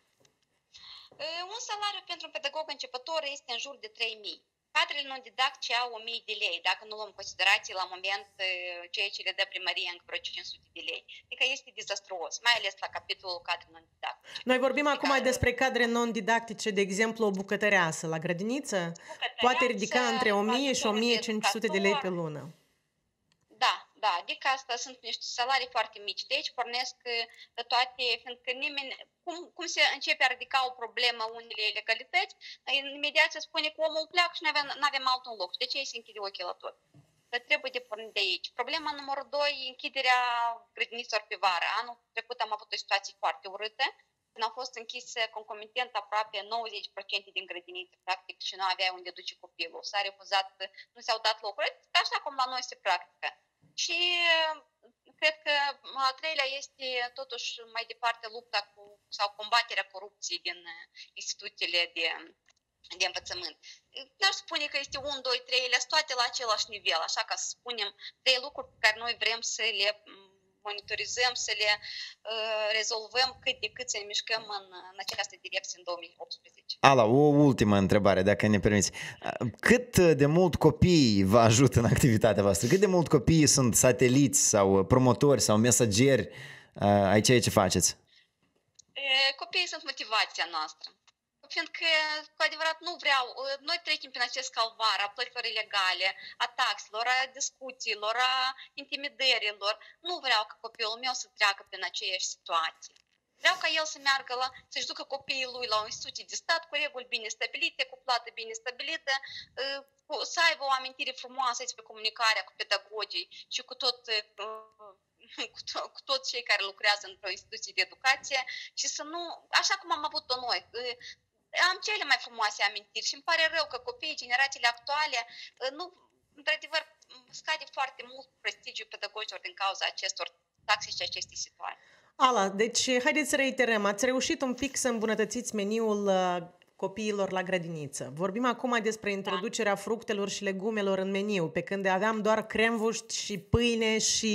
Un salariu pentru un pedagog începător este în jur de 3.000. Cadrele non-didactice au 1.000 de lei, dacă nu luăm în considerație la moment ceea ce le dă primăria încă vreo 500 de lei. Adică este dezastruos, mai ales la capitolul cadre non-didactice. Noi vorbim acum despre cadre non-didactice, de exemplu o bucătăreasă la grădiniță, poate ridica între 1.000 și 1.500 de lei pe lună. Da, adică asta sunt niște salarii foarte mici. De aici pornesc toate, fiindcă nimeni, cum se începe a ridica o problemă unele legalități, imediat se spune că omul pleacă și nu avem altul în loc. De ce se închide ochii la tot? Dar trebuie de pornit de aici. Problema numărul 2, închiderea grădinițelor pe vară. Anul trecut am avut o situație foarte urâtă, când au fost închise concomitent aproape 90% din grădinițe, practic, și nu avea unde duce copilul. S-a refuzat, nu s-au dat locuri, așa cum la noi se practică. Și cred că al treilea este totuși mai departe lupta sau combaterea corupției din instituțiile de învățământ. N-aș spune că este 1, 2, 3, ele sunt toate la același nivel, așa ca să spunem 3 lucruri pe care noi vrem să le monitorizăm, să le rezolvăm cât de cât să ne mișcăm în această direcție în 2018. Ala, o ultimă întrebare, dacă ne permiți. Cât de mult copiii vă ajută în activitatea voastră? Cât de mult copiii sunt sateliți sau promotori sau mesageri ai ceea ce faceți? Copiii sunt motivația noastră. Fiindcă, cu adevărat, nu vreau, noi trecem prin acest calvar a plăților ilegale, a taxelor, a discuțiilor, a intimidărilor. Nu vreau ca copilul meu să treacă prin aceeași situații. Vreau ca el să meargă să-și ducă copiii lui la o instituție de stat cu reguli bine stabilite, cu plată bine stabilită, să aibă o amintire frumoasă despre comunicarea cu pedagogii și cu toți cei care lucrează într-o instituție de educație și să nu, așa cum am avut-o noi, am cele mai frumoase amintiri și îmi pare rău că copiii, generațiile actuale, nu, într-adevăr, scade foarte mult prestigiul pedagogilor din cauza acestor taxe și aceste situații. Ala, deci haideți să reiterăm, ați reușit un pic să îmbunătățiți meniul copiilor la grădiniță. Vorbim acum despre introducerea fructelor și legumelor în meniu, pe când aveam doar cremvuști și pâine și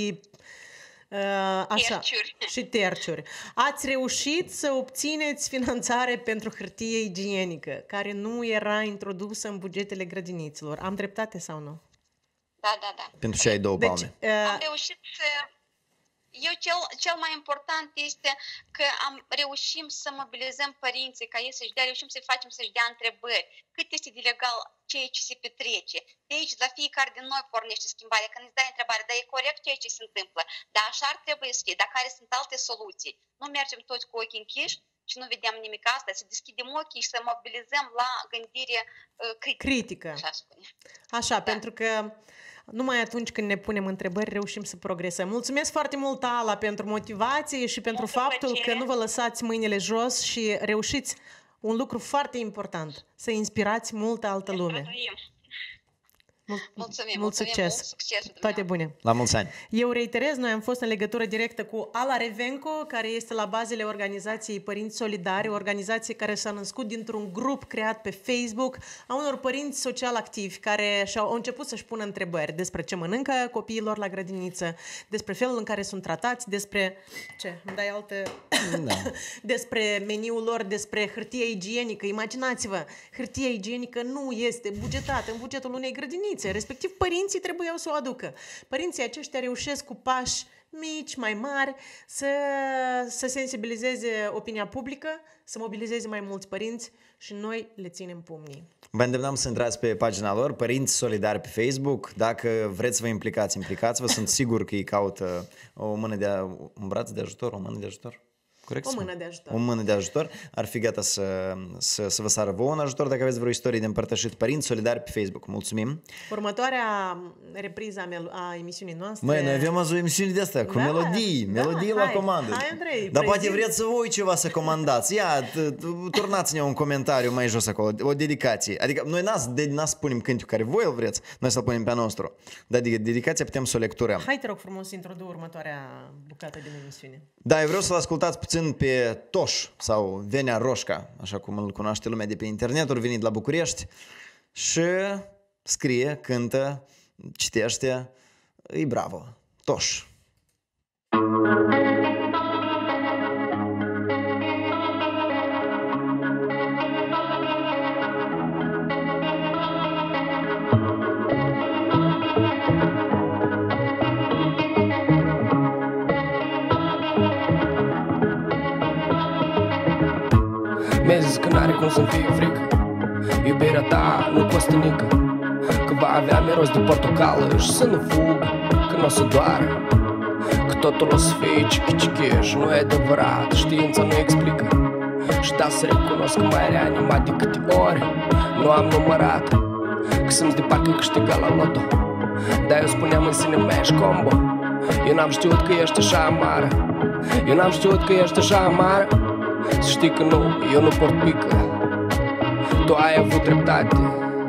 și terciuri. Ați reușit să obțineți finanțare pentru hârtie igienică, care nu era introdusă în bugetele grădiniților. Am dreptate sau nu? Da. Pentru ce ai 2 palme? Am reușit să... Cel mai important este că reușim să mobilizăm părinții ca ei să-și dea, reușim să-i facem să-și dea întrebări. Cât este de legal ceea ce se petrece? De aici, la fiecare din noi pornește schimbarea. Când îți dai întrebare, dar e corect ceea ce se întâmplă? Dar așa ar trebui să fie, dar care sunt alte soluții? Nu mergem toți cu ochii închiși și nu vedem nimic asta, să deschidem ochii și să mobilizăm la gândire critică. Așa, pentru că numai atunci când ne punem întrebări reușim să progresăm. Mulțumesc foarte mult, Ala, pentru motivație și pentru faptul că nu vă lăsați mâinile jos și reușiți un lucru foarte important, să inspirați multă altă lume. Mult succes! Toate bune! La mulți ani! Eu reiterez, noi am fost în legătură directă cu Ala Revenco, care este la bazele organizației Părinți Solidari, o organizație care s-a născut dintr-un grup creat pe Facebook a unor părinți social activi care au început să-și pună întrebări despre ce mănâncă copiilor la grădiniță, despre felul în care sunt tratați, despre ce? Îmi dai altă... despre meniul lor, despre hârtie igienică. Imaginați-vă, hârtie igienică nu este bugetată în bugetul unei grădinițe. Respectiv, părinții trebuiau să o aducă. Părinții aceștia reușesc cu pași mici, mai mari, să sensibilizeze opinia publică, să mobilizeze mai mulți părinți și noi le ținem pumnii. Vă îndemnăm să intrați pe pagina lor, Părinți Solidari pe Facebook. Dacă vreți să vă implicați-vă. Sunt sigur că îi caută un braț de ajutor, o mână de ajutor. Corect? O mână de ajutor. O mână de ajutor. Ar fi gata să vă sară vouă un ajutor dacă aveți vreo istorie de împărtășit. Părinți Solidari pe Facebook. Mulțumim! Următoarea repriză a emisiunii noastre... Măi, noi avem azi o emisiune de asta, cu melodii la comandă. Hai, Andrei, dar poate vreți voi ceva să comandați. Ia, turnați-ne un comentariu mai jos acolo, o dedicație. Adică noi n-as spunem cântiul care voi îl vreți, noi să-l punem pe nostru. Dar dedicația putem să o lecturăm. Hai, te rog frumos, introdu următoarea bucată din emisiune. Da, eu vreau să-l ascultați puțin puțin pe Toș sau Venea Roșca, așa cum îl cunoaște lumea de pe internet, ori venit la București și scrie, cântă, citește, e bravo, Toș. Mi-a zis că n-are cum să-mi fie frică, iubirea ta nu costă nică, că va avea miros de portocală și să nu fug, că n-o să doară, că totul o să fie cichi-cichi și nu e adevărat, știința nu explică. Și da să recunosc că mai reanimat de câte ori nu am numărat, că sunt de parcă câștiga la loto, dar eu spuneam în sine mea ești combo. Eu n-am știut că ești așa amară, eu n-am știut că ești așa amară. Să știi că nu, eu nu port pică, tu ai avut dreptate,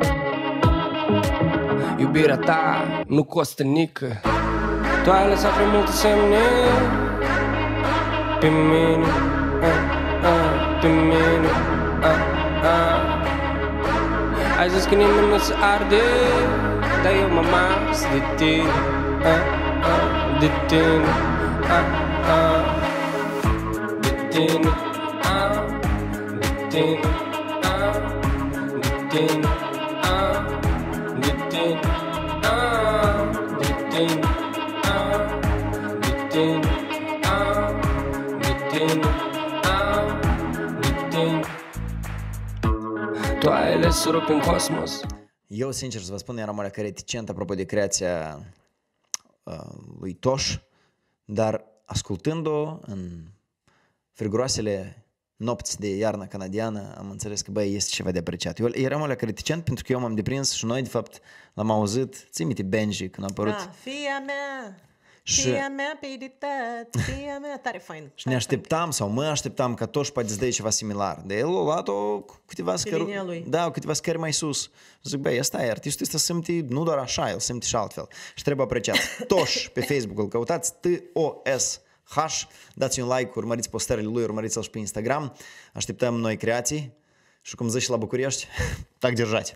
iubirea ta nu costă nică. Tu ai lăsat prea multe semne pe mine, pe mine, ai zis că nimeni nu se arde, dar eu m-am ars de tine, de tine, de tine. Tu ai ales să rupi în cosmos. Eu, sincer să vă spun, eram oarecare reticent apropo de creația lui Toș, dar ascultând-o în friguroasele nopți de iarnă canadiană, am înțeles că, băi, este ceva de apreciat. Eu eram oarecare reticent pentru că eu m-am deprins și noi, de fapt, l-am auzit, ții minte Benji când a apărut. Da, fia mea, fia mea pe editat, fia mea, tare fain. Și ne așteptam, sau mă așteptam ca Toș poate să dea ceva similar. De el a luat-o cu câteva scări, da, cu câteva scări mai sus. Zic, băi, ăsta e, artistul ăsta simte nu doar așa, el simte și altfel. Și trebuie apreciat. Toș pe Facebook, îl căutați, TOSH, dați un like, urmăriți postările lui, urmăriți-l și pe Instagram. Așteptăm noi creații și cum zici la București, tak держать.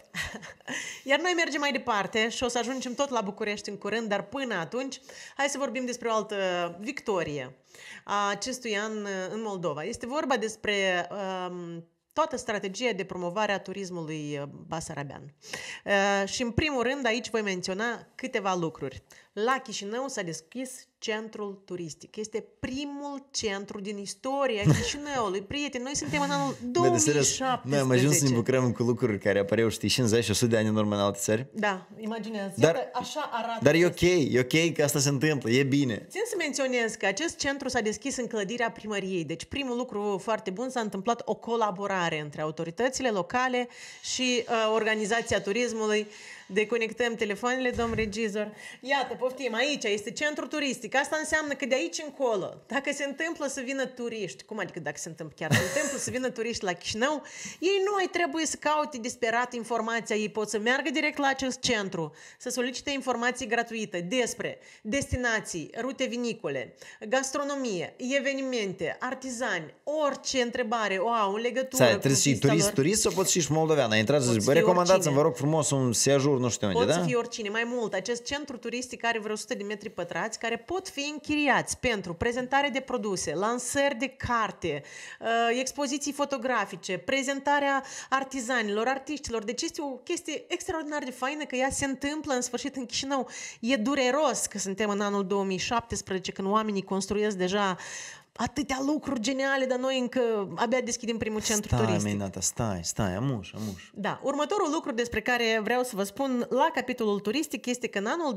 Iar noi mergem mai departe și o să ajungem tot la București în curând, dar până atunci hai să vorbim despre o altă victorie a acestui an în Moldova. Este vorba despre toată strategia de promovare a turismului basarabean. Și în primul rând aici voi menționa câteva lucruri. La Chișinău s-a deschis centrul turistic. Este primul centru din istoria Chișinăului. Prieteni, noi suntem în anul 2017. Noi am ajuns să ne bucurăm cu lucruri care apăreau, știi, 50-100 de ani în urmă în alte țări. Da, imaginează. Așa arată. Dar e ok că asta se întâmplă, e bine. Țin să menționez că acest centru s-a deschis în clădirea primăriei. Deci primul lucru foarte bun, s-a întâmplat o colaborare între autoritățile locale și organizația turismului. Deconectăm telefoanele, domn regizor. Iată, poftim, aici este centru turistic. Asta înseamnă că de aici încolo, dacă se întâmplă să vină turiști, cum adică dacă se întâmplă chiar, se întâmplă să vină turiști la Chișinău, ei nu mai trebuie să caute disperat informația, ei pot să meargă direct la acest centru, să solicite informații gratuite despre destinații, rute vinicole, gastronomie, evenimente, artizani, orice întrebare o au în legătură cu trebuie să turist sau poți și moldovean. Intrați și zici, bă, recomandați-mi, vă rog frumos, un sejur, nu știu unde, pot da? să fie oricine. Mai mult, acest centru turistic are vreo 100 de metri pătrați care pot fi închiriați pentru prezentare de produse, lansări de carte, expoziții fotografice, prezentarea artizanilor, artiștilor. Deci este o chestie extraordinar de faină că ea se întâmplă în sfârșit în Chișinău. E dureros că suntem în anul 2017 când oamenii construiesc deja atâtea lucruri geniale, dar noi încă abia deschidem primul centru turistic. Minata, stai, amuș. Da, următorul lucru despre care vreau să vă spun la capitolul turistic este că în anul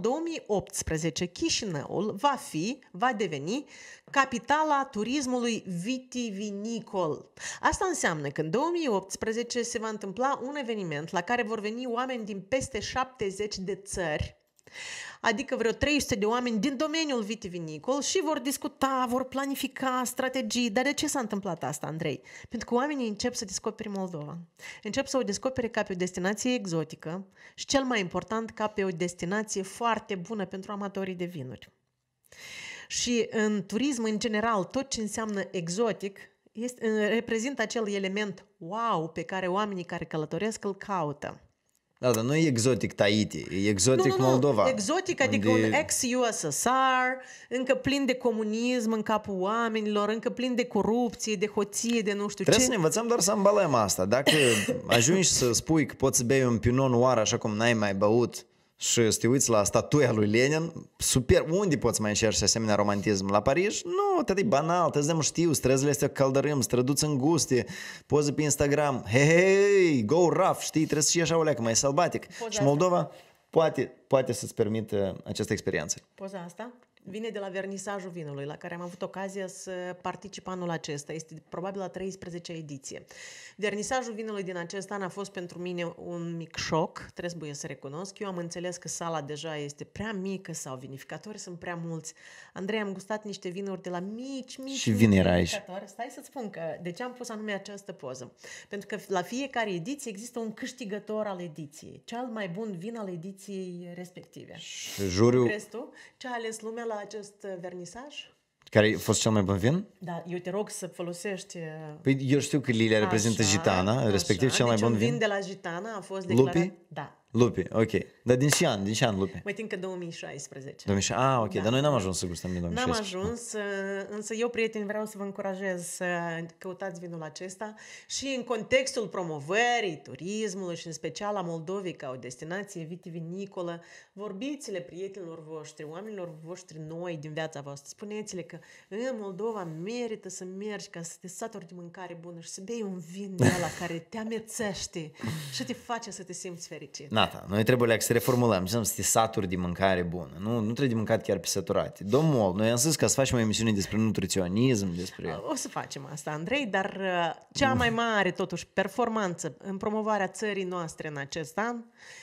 2018 Chișinăul va deveni capitala turismului vitivinicol. Asta înseamnă că în 2018 se va întâmpla un eveniment la care vor veni oameni din peste 70 de țări, adică vreo 300 de oameni din domeniul vitivinicol și vor discuta, vor planifica strategii. Dar de ce s-a întâmplat asta, Andrei? Pentru că oamenii încep să descopere Moldova. Încep să o descopere ca pe o destinație exotică și, cel mai important, ca pe o destinație foarte bună pentru amatorii de vinuri. Și în turism, în general, tot ce înseamnă exotic reprezintă acel element wow pe care oamenii care călătoresc îl caută. Da, dar nu e exotic Tahiti, e exotic Moldova. Exotic, adică un ex-USSR, încă plin de comunism în capul oamenilor, încă plin de corupție, de hoție, de nu știu Trebuie ce. să ne învățăm doar să ambalăm asta. Dacă ajungi să spui că poți să bei un Pinot Noir așa cum n-ai mai băut și să te uiți la statuia lui Lenin, super, unde poți mai încerci asemenea romantism? La Paris? Nu, te banal, te dăm știu, străzile astea căldărâm, străduți înguste, poze pe Instagram, hei, go rough, știi, trebuie să fii așa o leacă mai sălbatic. Și Moldova poate să-ți permită această experiență. Poza asta vine de la vernisajul vinului, la care am avut ocazia să particip anul acesta. Este probabil la 13-a ediție. Vernisajul vinului din acest an a fost pentru mine un mic șoc, trebuie să recunosc. Eu am înțeles că sala deja este prea mică sau vinificatori sunt prea mulți. Andrei, am gustat niște vinuri de la mici și vin era aici. Stai să-ți spun că de ce am pus anume această poză. Pentru că la fiecare ediție există un câștigător al ediției. Cel mai bun vin al ediției respective. Juriu... Crezi tu ce a ales lumea la acest vernisaj? Care a fost cel mai bun vin? Da, eu te rog să folosești... Păi eu știu că Lilia reprezintă Gitana, respectiv cel mai bun vin. Deci un vin de la Gitana a fost declarat... Lupi? Da. Lupi, ok. Dar din ce an Lupi? Mă tin că 2016. 2016, ok, dar noi n-am ajuns să gustăm din 2016. N-am ajuns, însă eu, prieteni, vreau să vă încurajez să căutați vinul acesta și în contextul promovării turismului și în special a Moldovei ca o destinație vitivinicolă, vorbiți-le prietenilor voștri, oamenilor voștri noi din viața voastră, spuneți-le că în Moldova merită să mergi ca să te saturi de mâncare bună și să bei un vin de ăla care te amețește și te face să te simți fericit. Nata, noi trebuie să reformulăm, să te saturi de mâncare bună. Nu trebuie de mâncat chiar pe săturate. Domnul, noi am zis că să facem o emisiune despre nutriționism, despre... O să facem asta, Andrei, dar cea mai mare, totuși, performanță în promovarea țării noastre în acest an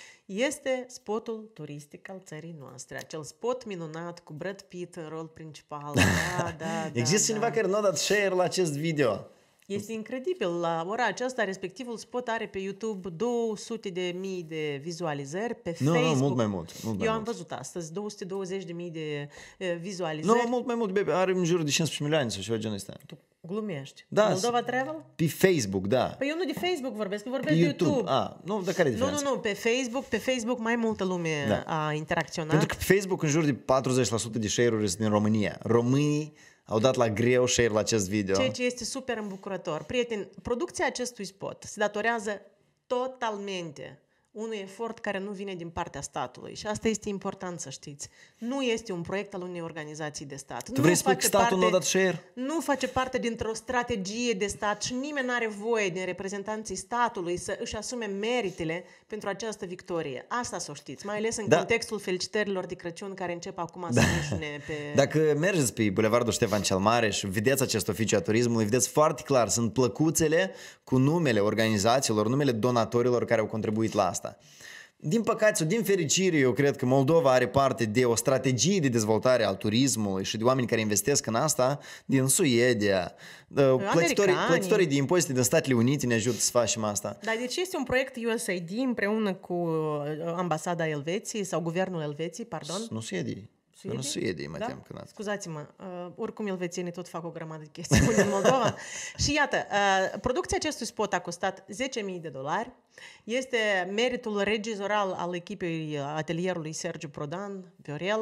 este spotul turistic al țării noastre. Acel spot minunat cu Brad Pitt în rol principal. Da, există cineva care nu a dat share la acest video? Este incredibil. La ora aceasta, respectivul spot are pe YouTube 200.000 de vizualizări, pe Facebook... Nu, mult mai mult. Eu am văzut astăzi 220.000 de vizualizări. Nu, mult mai mult, baby. Are în jur de 15 milioane sau ceva genul ăsta. Tu glumești. Da, Moldova Travel? Pe Facebook, da. Păi eu nu de Facebook vorbesc, vorbesc de YouTube. Nu, dar care e diferența? Nu, pe Facebook mai multă lume a interacționat. Pentru că pe Facebook în jur de 40% de share-uri sunt din România. Românii au dat la greu share la acest video. Ceea ce este super îmbucurător. Prieteni, producția acestui spot se datorează totalmente unui efort care nu vine din partea statului. Și asta este important să știți. Nu este un proiect al unei organizații de stat. Tu vrei să spui că statul nu a dat share? Nu face parte dintr-o strategie de stat și nimeni nu are voie din reprezentanții statului să își asume meritele pentru această victorie. Asta să o știți, mai ales în contextul felicitărilor de Crăciun care încep acum să mișune pe... Dacă mergeți pe Bulevardul Ștefan cel Mare și vedeți acest oficiu a turismului, vedeți foarte clar, sunt plăcuțele cu numele organizațiilor, numele donatorilor care au contribuit la asta. Din păcate sau din fericire, eu cred că Moldova are parte de o strategie de dezvoltare al turismului și de oameni care investesc în asta din Suedia. Plătitorii de impozite din Statele Unite ne ajută să facem asta. Dar deci este un proiect USAID împreună cu ambasada Elveției sau guvernul Elveției, pardon? Nu Suedii. Nu Suedii, mă tem că Scuzați-mă, oricum elvețienii tot fac o grămadă de chestii în Moldova. Și iată, producția acestui spot a costat $10.000. Este meritul regizoral al echipei atelierului Sergiu Prodan, Viorel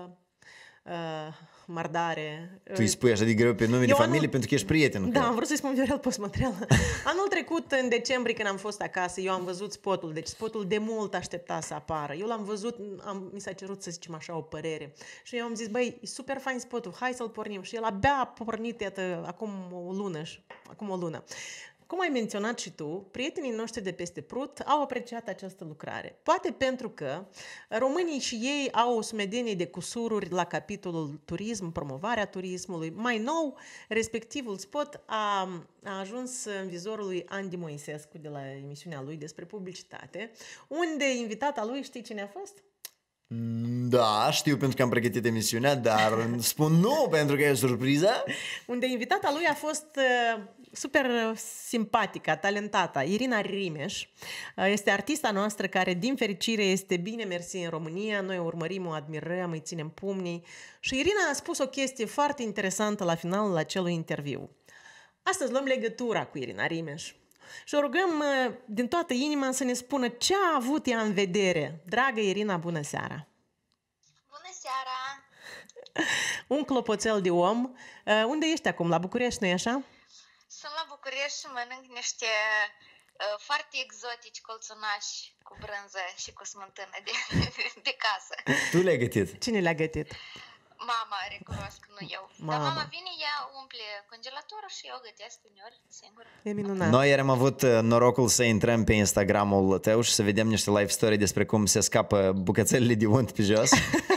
Mardare. Tu îi spui așa de greu pe nume de familie pentru că ești prieten. Da, am vrut să-i spun Viorel Postmaterial. Anul trecut, în decembrie, când am fost acasă, eu am văzut spotul. Deci spotul de mult aștepta să apară. Eu l-am văzut, mi s-a cerut să zicem așa o părere. Și eu am zis, băi, e super fain spotul, hai să-l pornim. Și el abia a pornit, iată, acum o lună. Cum ai menționat și tu, prietenii noștri de peste Prut au apreciat această lucrare. Poate pentru că românii și ei au o sumedenie de cusururi la capitolul turism, promovarea turismului. Mai nou, respectivul spot a ajuns în vizorul lui Andy Moisescu de la emisiunea lui despre publicitate, unde invitata lui, știi cine a fost? Da, știu pentru că am pregătit emisiunea, dar spun nu pentru că e surpriză. Unde invitata lui a fost super simpatică, talentată, Irina Rimeș. Este artista noastră care, din fericire, este bine mersi în România. Noi o urmărim, o admirăm, îi ținem pumnii. Și Irina a spus o chestie foarte interesantă la finalul acelui interviu. Astăzi luăm legătura cu Irina Rimeș și o rugăm din toată inima să ne spună ce a avut ea în vedere. Dragă Irina, bună seara! Bună seara! Un clopoțel de om. Unde ești acum? La București, nu-i așa? Sunt la București și mănânc niște foarte exotici colțunași cu brânză și cu smântână de casă. Tu le-ai gătit? Cine le-a gătit? Mama, recunosc, nu eu. Dar mama vine, ea umple congelatorul și eu gătesc uneori singură. E minunat. Noi am avut norocul să intrăm pe Instagramul tău și să vedem niște live story despre cum se scapă bucățelele de unt pe jos.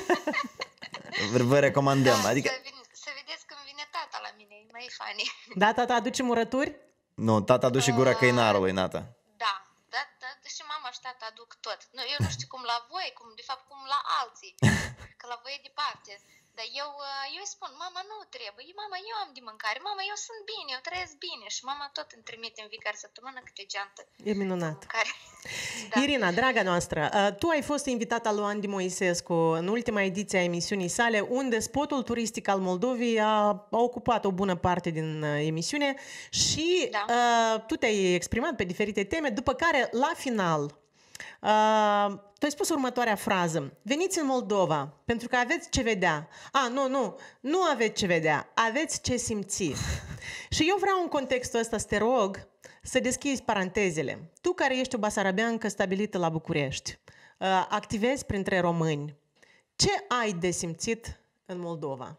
Vă recomandăm. Da, adică... să vedeți când vine tata la mine, e mai funny. Da, tata aduce murături? Nu, tata aduce gura căinarului, Nata. Da, și mama și tata aduc tot. Nu, eu nu știu cum la voi, de fapt cum la alții, că la voi e departe. Dar eu îi spun, mama, nu trebuie, mama, eu am de mâncare, mama, eu sunt bine, eu trăiesc bine. Și mama tot îmi trimite în fiecare săptămână câte geantă. E minunat. Da. Irina, draga noastră, tu ai fost invitată lui Andy Moisescu în ultima ediție a emisiunii sale, unde spotul turistic al Moldovei a ocupat o bună parte din emisiune și tu te-ai exprimat pe diferite teme, după care, la final, tu ai spus următoarea frază. Veniți în Moldova, pentru că aveți ce vedea. Nu aveți ce vedea, aveți ce simți. Și eu vreau în contextul ăsta să te rog să deschizi parantezele. Tu care ești o basarabeancă stabilită la București, activezi printre români, ce ai de simțit în Moldova?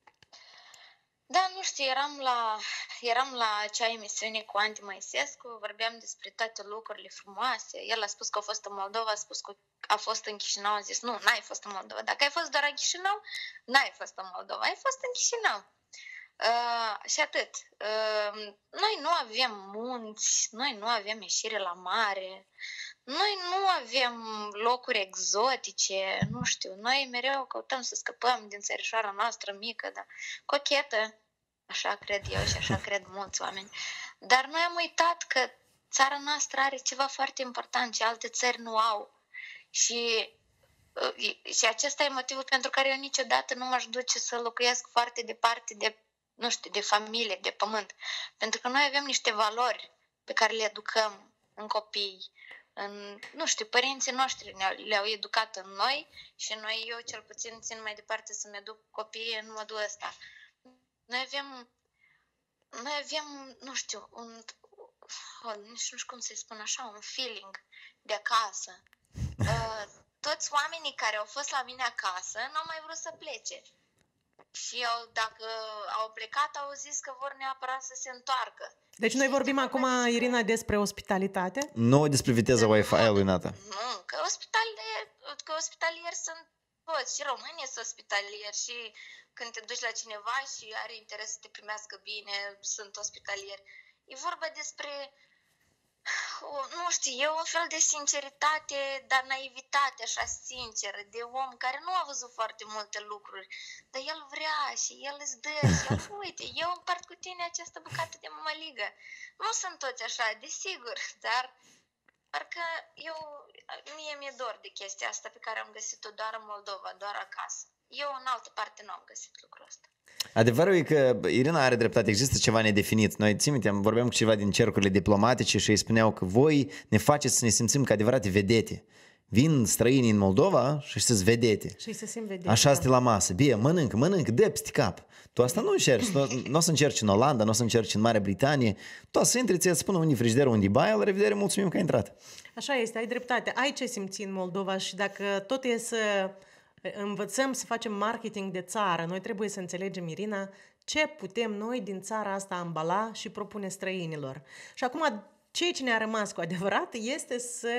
Da, nu știu, eram la acea emisiune cu Andy Moisescu, vorbeam despre toate lucrurile frumoase. El a spus că a fost în Moldova, a spus că a fost în Chișinău, a zis, nu, n-ai fost în Moldova. Dacă ai fost doar în Chișinău, n-ai fost în Moldova, ai fost în Chișinău. Și atât. Noi nu avem munți, noi nu avem ieșire la mare, noi nu avem locuri exotice, nu știu, noi mereu căutăm să scăpăm din țărișoara noastră mică, dar cochetă, așa cred eu și așa cred mulți oameni. Dar noi am uitat că țara noastră are ceva foarte important ce alte țări nu au. Și acesta e motivul pentru care eu niciodată nu m-aș duce să locuiesc foarte departe de, nu știu, de familie, de pământ. Pentru că noi avem niște valori pe care le educăm în copii, nu știu, părinții noștri le-au educat în noi și eu cel puțin țin mai departe să-mi educ copiii în modul ăsta. Noi avem, nu știu, nici nu știu cum să-i spun așa, un feeling de acasă. Toți oamenii care au fost la mine acasă n-au mai vrut să plece. Și dacă au plecat, au zis că vor neapărat să se întoarcă. Deci noi vorbim acum, Irina, despre ospitalitate? Nu despre viteza Wi-Fi-ului, Nata. Nu, că ospitalieri sunt toți. Și românii sunt ospitalieri și când te duci la cineva și are interes să te primească bine, sunt ospitalieri. E vorba despre, nu știu, e un fel de sinceritate, dar naivitate, așa sinceră, de om care nu a văzut foarte multe lucruri, dar el vrea și el îți dă și el, uite, eu împart cu tine această bucată de mămăligă. Nu sunt toți așa, desigur, dar parcă mie mi-e dor de chestia asta pe care am găsit-o doar în Moldova, doar acasă. Eu în altă parte nu am găsit lucrul ăsta. Adevărul e că Irina are dreptate, există ceva nedefinit. Noi, țin minte, vorbeam cu ceva din cercurile diplomatice și îi spuneau că voi ne faceți să ne simțim ca adevărate vedete. Vin străinii în Moldova și să-ți vedete. Și să simt vedete. Așa stai la masă. Bine, mănâncă, dă peste cap. Tu asta nu încerci. Nu o să încerci în Olanda, nu o să încerci în Marea Britanie. Tu o să intri, ți-ți spune unde frigider, unde baia, la revedere, mulțumim că ai intrat. Așa este, ai dreptate. Ai ce simți în Moldova și dacă tot e să învățăm să facem marketing de țară, noi trebuie să înțelegem, Irina, ce putem noi din țara asta ambala și propune străinilor. Și acum, ceea ce ne-a rămas cu adevărat este să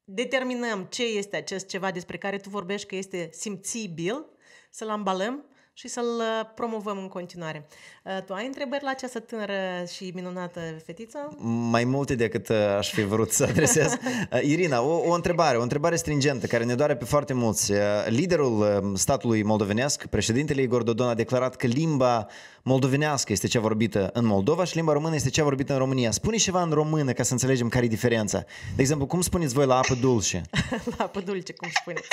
determinăm ce este acest ceva despre care tu vorbești că este simțibil, să-l ambalăm și să-l promovăm în continuare. Tu ai întrebări la această tânără și minunată fetiță? Mai multe decât aș fi vrut să adresez. Irina, o întrebare stringentă care ne doare pe foarte mulți. Liderul statului moldovenesc, președintele Igor Dodon, a declarat că limba moldovenească este cea vorbită în Moldova și limba română este cea vorbită în România. Spune ceva în română ca să înțelegem care e diferența. De exemplu, cum spuneți voi la apă dulce? La apă dulce, cum spuneți?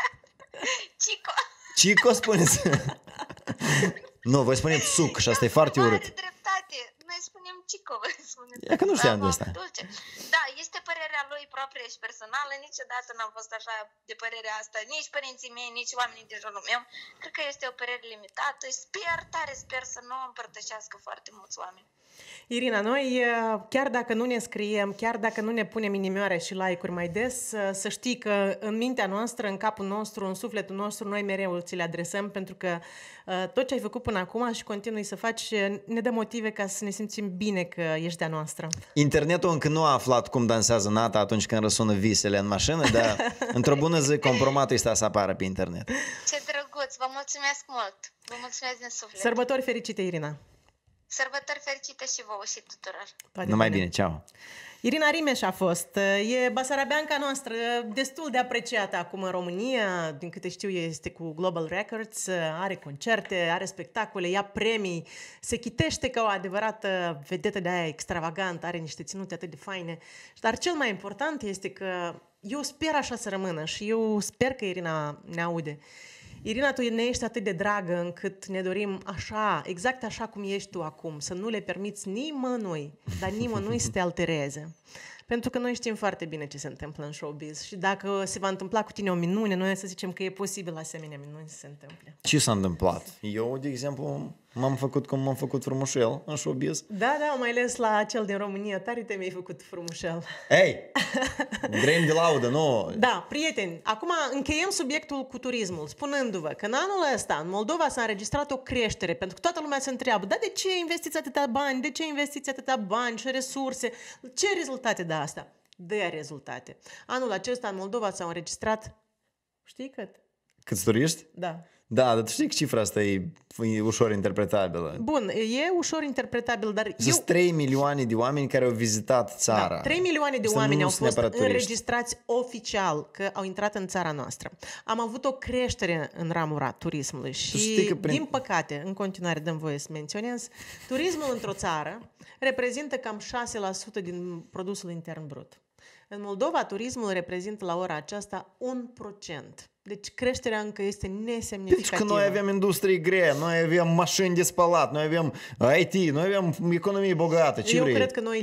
Cico. Cico spuneți? Nu, voi spuneți suc și asta e foarte urât. Are dreptate. Noi spunem Cico, voi spuneți. E că nu știam de asta. Dulce. Da, este părerea lui proprie și personală. Niciodată n-am fost așa de părerea asta. Nici părinții mei, nici oamenii din jurul meu. Cred că este o părere limitată și sper să nu o împărtășească foarte mulți oameni. Irina, noi chiar dacă nu ne scriem, chiar dacă nu ne punem inimioare și like-uri mai des, să știi că în mintea noastră, în capul nostru, în sufletul nostru, noi mereu ți le adresăm, pentru că tot ce ai făcut până acum și continui să faci ne dă motive ca să ne simțim bine că ești de-a noastră. Internetul încă nu a aflat cum dansează Nata atunci când răsună visele în mașină, dar într-o bună zi compromatul este să apară pe internet. Ce drăguț, vă mulțumesc mult. Vă mulțumesc din suflet. Sărbători fericite, Irina! Sărbători fericite și vouă și tuturor. Numai bine, ceau! Irina Rimeș a fost. E basarabeanca noastră, destul de apreciată acum în România. Din câte știu, este cu Global Records, are concerte, are spectacole, ia premii, se chitește ca o adevărată vedetă de aia extravagantă, are niște ținute atât de faine. Dar cel mai important este că eu sper așa să rămână și eu sper că Irina ne aude. Irina, tu ne ești atât de dragă încât ne dorim așa, exact așa cum ești tu acum, să nu le permiți nimănui să te altereze. Pentru că noi știm foarte bine ce se întâmplă în showbiz și dacă se va întâmpla cu tine o minune, noi să zicem că e posibil asemenea minuni să se întâmple. Ce s-a întâmplat? Eu, de exemplu, m-am făcut cum m-am făcut frumușel în showbiz. Da, mai ales la cel din România, tare te mi-ai făcut frumușel. Ei, grem de laudă, nu? Da, prieteni, acum încheiem subiectul cu turismul, spunându-vă că în anul ăsta, în Moldova, s-a înregistrat o creștere, pentru că toată lumea se întreabă, dar de ce investiți atâta bani, de ce investiți atâta bani și resurse, ce rezultate de asta? De rezultate. Anul acesta, în Moldova, s-au înregistrat, știi cât? Câți turiști? Da. Da, dar tu știi că cifra asta e ușor interpretabilă. Bun, e ușor interpretabil, dar sunt 3 milioane de oameni care au vizitat țara. Da, 3 milioane de oameni au fost înregistrați oficial că au intrat în țara noastră. Am avut o creștere în ramura turismului și, din păcate, în continuare dăm voie să menționez, turismul într-o țară reprezintă cam 6% din produsul intern brut. În Moldova, turismul reprezintă la ora aceasta 1%. Deci creșterea încă este nesemnificativă. Pentru că noi avem industrie grea, noi avem mașini de spălat, noi avem IT, noi avem economie bogată. Ce vrei? Cred că noi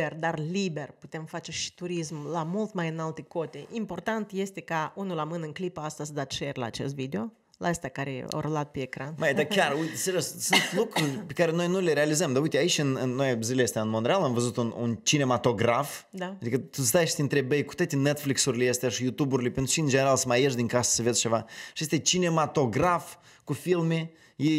liber putem face și turism la mult mai înalte cote. Important este ca unul la mână în clipa asta să dați share la acest video, la astea care au rulat pe ecran. Mai, dar chiar, uite, serios, sunt lucruri pe care noi nu le realizăm. Dar uite, aici, noi zilele astea în Montreal, am văzut un cinematograf. Da. Adică tu stai și te întrebi, cu toate Netflix-urile astea și YouTube-urile, pentru și în general să mai ieși din casă să vezi ceva. Și este cinematograf cu filme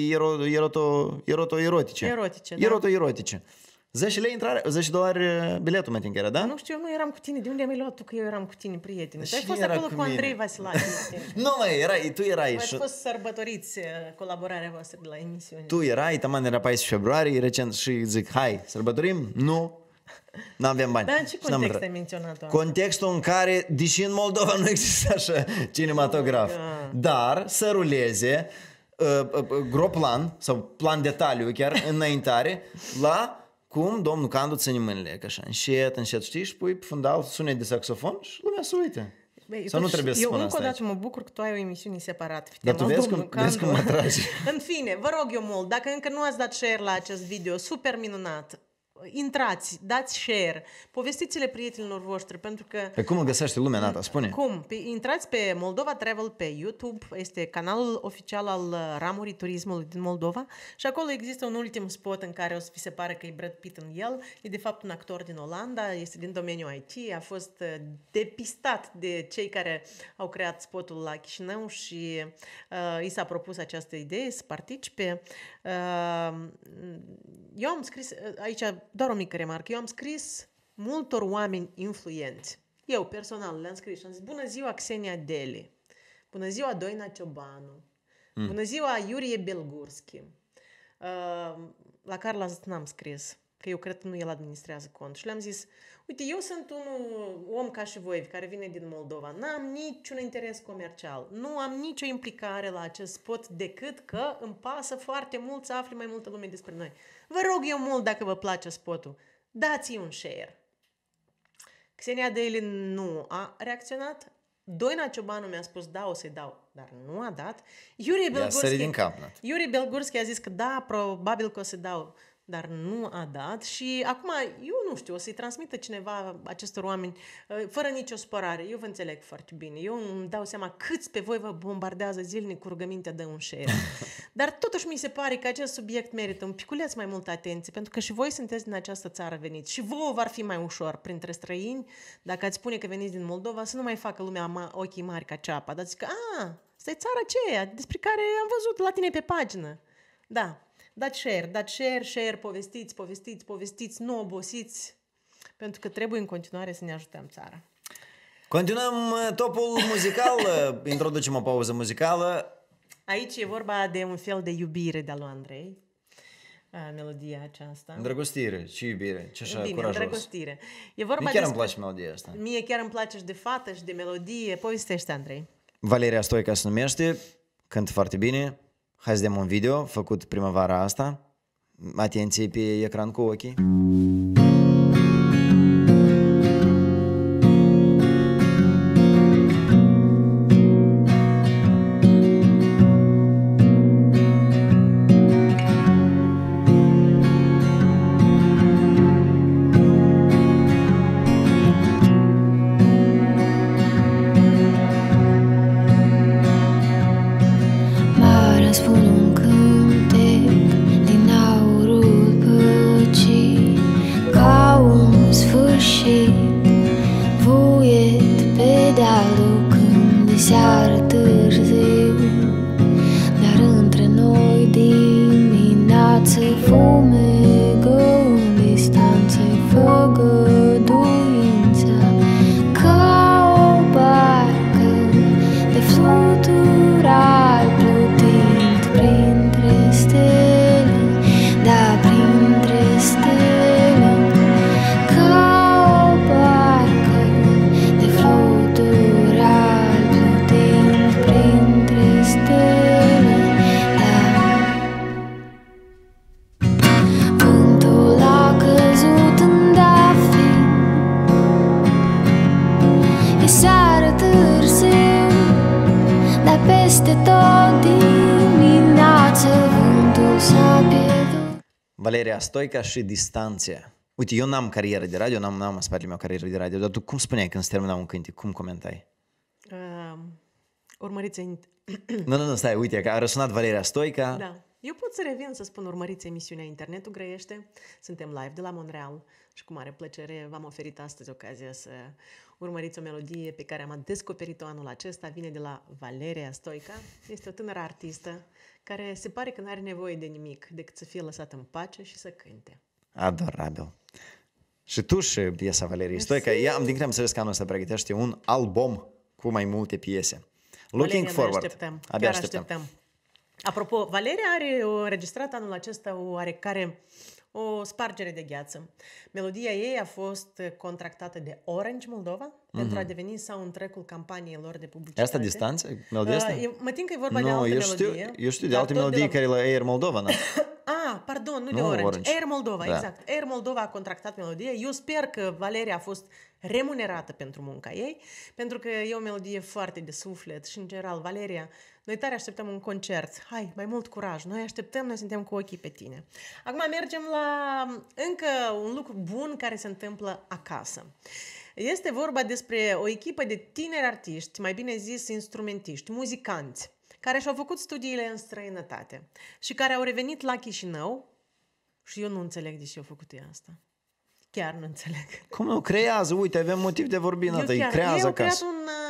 erotice. Erotice. 10 lei intrare, $10 biletul, mă tin că era, da? Nu știu, eu nu eram cu tine. De unde mi-ai luat tu că eu eram cu tine, prieteni? Tu ai fost acolo cu Andrei Vasilache. Nu, tu erai. Ați fost sărbătoriți colaborarea voastră de la emisiune. Tu erai, taman era 14 februarie, recent și zic, hai, sărbătorim? Nu. N-aveam bani. Dar în ce context ai menționat-o? Contextul în care, deși în Moldova nu există așa cinematograf, dar să ruleze gros plan sau plan detaliu chiar înaintare la cum domnul Candu ține mâinile, că așa, încet, știi, și pui pe fundal sunet de saxofon și lumea se uită. Sau nu trebuie să spun asta. Eu încă o dată mă bucur că tu ai o emisiune separată. Dar tu vezi cum mă tragi. În fine, vă rog eu mult, dacă încă nu ați dat share la acest video, super minunat, intrați, dați share, povestiți-le prietenilor voștri, pentru că... Pe cum îl găsește lumea, Nata? Spune. Cum? Intrați pe Moldova Travel pe YouTube, este canalul oficial al ramurii turismului din Moldova și acolo există un ultim spot în care o să vi se pare că e Brad Pitt în el. E de fapt un actor din Olanda, este din domeniul IT, a fost depistat de cei care au creat spotul la Chișinău și i s-a propus această idee să participe. Eu am scris, aici doar o mică remarcă, eu am scris multor oameni influenți. Eu personal le-am scris și am zis, bună ziua Xenia Deli, bună ziua Doina Ciobanu, Bună ziua, Iurie Belgurski. La Carla n-am scris, că eu cred că nu el administrează cont. Și le-am zis, uite, eu sunt un om ca și voi, care vine din Moldova. N-am niciun interes comercial. Nu am nicio implicare la acest spot, decât că îmi pasă foarte mult să afli mai multă lume despre noi. Vă rog eu mult, dacă vă place spotul, dați-i un share. Xenia Daly nu a reacționat. Doina Ciobanu mi-a spus, da, o să-i dau, dar nu a dat. Iurie Belgurski a zis că da, probabil că o să dau, dar nu a dat. Și acum, eu nu știu, o să-i transmită cineva acestor oameni, fără nicio spărare. Eu vă înțeleg foarte bine. Eu îmi dau seama câți pe voi vă bombardează zilnic cu rugămintea de un share. Dar totuși mi se pare că acest subiect merită un piculeț mai multă atenție, pentru că și voi sunteți din această țară veniți. Și vouă v-ar fi mai ușor printre străini, dacă ați spune că veniți din Moldova, să nu mai facă lumea ochii mari ca ceapa. Dar zic, asta e țara aceea despre care am văzut la tine pe pagină. Da. Dați share, povestiți, nu obosiți, pentru că trebuie în continuare să ne ajutăm țara. Continuăm topul muzical, introducem o pauză muzicală. Aici e vorba de un fel de iubire de-a lui Andrei, melodia aceasta. Îndrăgostire, ce iubire, ce așa curajos. Îndrăgostire. E vorba chiar îmi place melodia asta. Mie chiar îmi place și de fată și de melodie. Povestește, Andrei. Valeria Stoica se numește, cântă foarte bine. Hai să dăm un video făcut primăvara asta. Atenție pe ecran cu ochii. Valeria Stoica și Distanțe. Uite, eu n-am carieră de radio, n-am în spatele meu carieră de radio, dar tu cum spuneai când se termina un cântec? Cum comentai? Urmăriți... Nu, stai, uite, că a răsunat Valeria Stoica. Da. Eu pot să revin să spun, urmăriți emisiunea Internetul Grăiește. Suntem live de la Montreal și cu mare plăcere v-am oferit astăzi ocazia să urmăriți o melodie pe care am descoperit-o anul acesta. Vine de la Valeria Stoica. Este o tânără artistă care se pare că nu are nevoie de nimic decât să fie lăsată în pace și să cânte. Adorabil. Și tu și piesa Valeriei Stoica. Din câte am înțeles că anul ăsta pregătește un album cu mai multe piese. Looking forward. Abia așteptăm. Apropo, Valeria are înregistrat anul acesta o spargere de gheață. Melodia ei a fost contractată de Orange Moldova pentru a deveni soundtrack-ul campaniei lor de publicitate. Asta distanță? Melodia asta? Mă tin că e vorba de altă melodie. Eu știu de alte melodii care la Air Moldova, nu? Pardon, nu de Orange. Air Moldova, da. Exact. Air Moldova a contractat melodie. Eu sper că Valeria a fost remunerată pentru munca ei, pentru că e o melodie foarte de suflet și, în general, Valeria, noi tare așteptăm un concert. Hai, mai mult curaj. Noi suntem cu ochii pe tine. Acum mergem la încă un lucru bun care se întâmplă acasă. Este vorba despre o echipă de tineri artiști, mai bine zis instrumentiști, muzicanți, care și-au făcut studiile în străinătate și care au revenit la Chișinău și eu nu înțeleg de ce au făcut ea asta. Chiar nu înțeleg. Cum nu? Creează, uite, avem motiv de vorbire, îi creează acasă.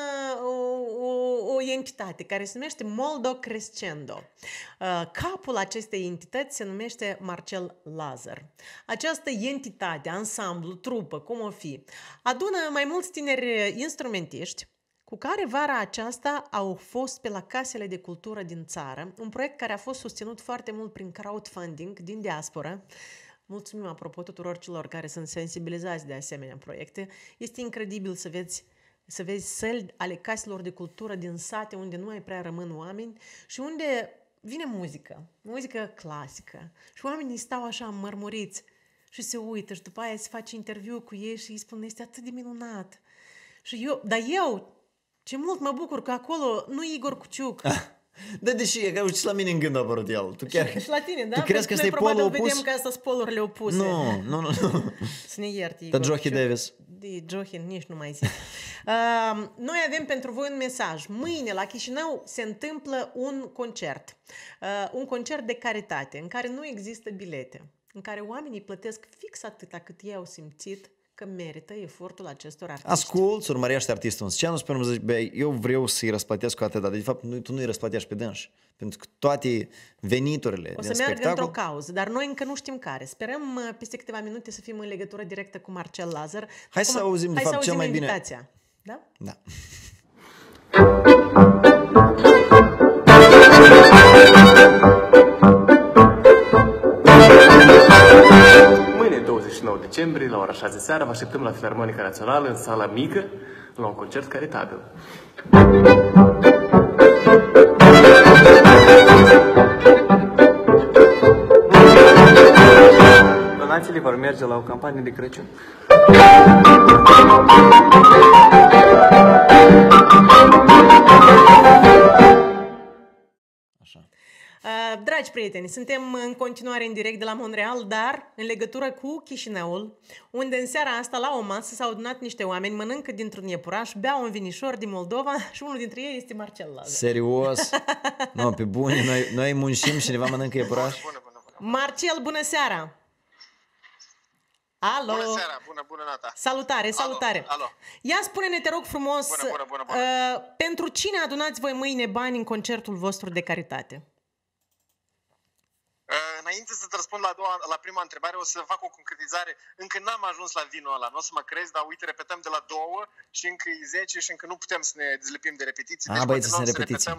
O entitate care se numește Moldo Crescendo. Capul acestei entități se numește Marcel Lazar. Această entitate, ansamblu, trupă, cum o fi, adună mai mulți tineri instrumentiști cu care vara aceasta au fost pe la casele de cultură din țară, un proiect care a fost susținut foarte mult prin crowdfunding din diasporă. Mulțumim apropo tuturor celor care sunt sensibilizați de asemenea proiecte. Este incredibil să vezi săli ale caselor de cultură din sate unde nu mai prea rămân oameni și unde vine muzică clasică și oamenii stau așa mărmuriți și se uită și după aia se face interviu cu ei și îi spun, este atât de minunat. Și eu, ce mult mă bucur că acolo nu e Igor Cuciuc. Da, deși e ca și la mine în gând a apărut el. Tu chiar, și la tine, da? Tu crezi că ăsta e polul opus? Vedem că astea sunt polurile opuse. Nu. Să ne ierte, Igor. Dar Jochi Davis. Jochi, nici nu mai zic. Noi avem pentru voi un mesaj. Mâine la Chișinău se întâmplă un concert. Un concert de caritate, în care nu există bilete. În care oamenii plătesc fix atâta cât ei au simțit că merită efortul acestor artiști. Asculți, urmărește artistul în scenă, spune mă zici, eu vreau să-i răsplătesc cu atâta, dar de fapt tu nu-i răsplătești pe dânși, pentru că toate veniturile o din să meargă spectacol... într-o cauză, dar noi încă nu știm care. Sperăm peste câteva minute să fim în legătură directă cu Marcel Lazar. Hai să auzim, de fapt, cel mai bine... invitația. Da? Da. Mâine, 29 decembrie, la ora 6 seara, vă așteptăm la Filarmonica Națională, în sala mică, la un concert caritabil. Donațiile vor merge la o campanie de Crăciun. Dragi prieteni, suntem în continuare în direct de la Montreal, dar în legătură cu Chișinăul, unde în seara asta la o masă s-au adunat niște oameni, mănâncă dintr-un iepuraș, beau un vinișor din Moldova și unul dintre ei este Marcel Lazar. Serios? Nu, pe bune, noi muncim și cineva mănâncă iepuraș? Bună. Marcel, bună seara! Alo! Bună seara, bună Nata! Salutare! Alo. Ia spune-ne, te rog frumos, bună. Pentru cine adunați voi mâine bani în concertul vostru de caritate? Înainte să-ți răspund la prima întrebare, o să fac o concretizare. Încă n-am ajuns la vinul ăla, nu o să mă crezi, dar uite, repetăm de la 2 și încă e 10 și încă nu putem să ne dezlipim de repetiții. Deci continuăm să repetăm.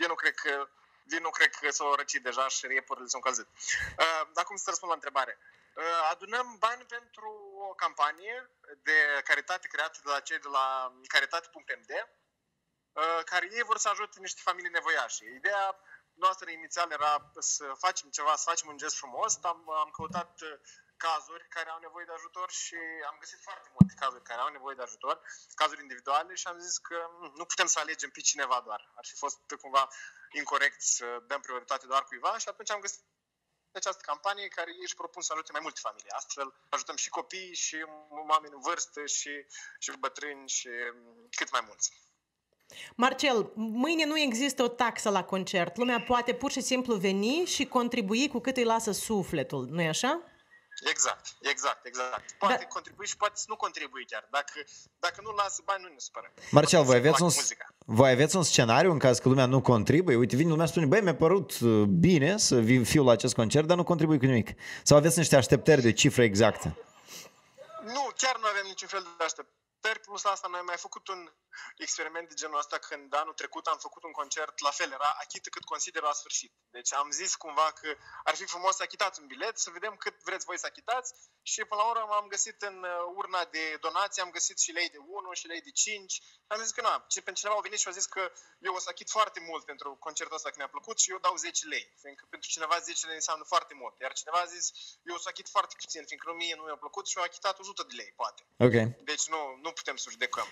Vinul cred că s-a răcit deja și iepurile s-au încălzit. Acum să răspund la întrebare. Adunăm bani pentru o campanie de caritate creată de la cei de la caritate.md, care ei vor să ajute niște familii nevoiașe. Ideea noastră inițial era să facem ceva, să facem un gest frumos. Am căutat cazuri care au nevoie de ajutor și am găsit foarte multe cazuri care au nevoie de ajutor, cazuri individuale, și am zis că nu putem să alegem pe cineva doar. Ar fi fost cumva incorect să dăm prioritate doar cuiva și atunci am găsit această campanie care ei își propun să ajute mai multe familii. Astfel ajutăm și copii și oameni în vârstă și bătrâni și cât mai mulți. Marcel, mâine nu există o taxă la concert. Lumea poate pur și simplu veni și contribui cu cât îi lasă sufletul, nu-i așa? Exact. Poate contribui și poate să nu contribui chiar. Dacă nu lasă bani, nu ne supără. Marcel, voi aveți un scenariu în caz că lumea nu contribuie? Uite, vine lumea și spune, băi, mi-a părut bine să fiu la acest concert, dar nu contribui cu nimic. Sau aveți niște așteptări de cifră exactă? Nu, chiar nu avem niciun fel de așteptări. Plus la asta, noi am mai făcut un experiment de genul ăsta când anul trecut am făcut un concert, la fel, era achită cât consider la sfârșit. Deci am zis cumva că ar fi frumos să achitați un bilet, să vedem cât vreți voi să achitați și până la urmă am găsit în urna de donații, am găsit și lei de 1 și lei de 5. Am zis că pentru cineva au venit și au zis că eu o să achit foarte mult pentru concertul ăsta că mi-a plăcut și eu dau 10 lei. Fiindcă pentru cineva 10 lei înseamnă foarte mult. Iar cineva a zis eu o să achit foarte puțin, fiindcă mie nu mi-a plăcut și eu achitat 100 de lei, poate. Okay. Deci nu putem să judecăm.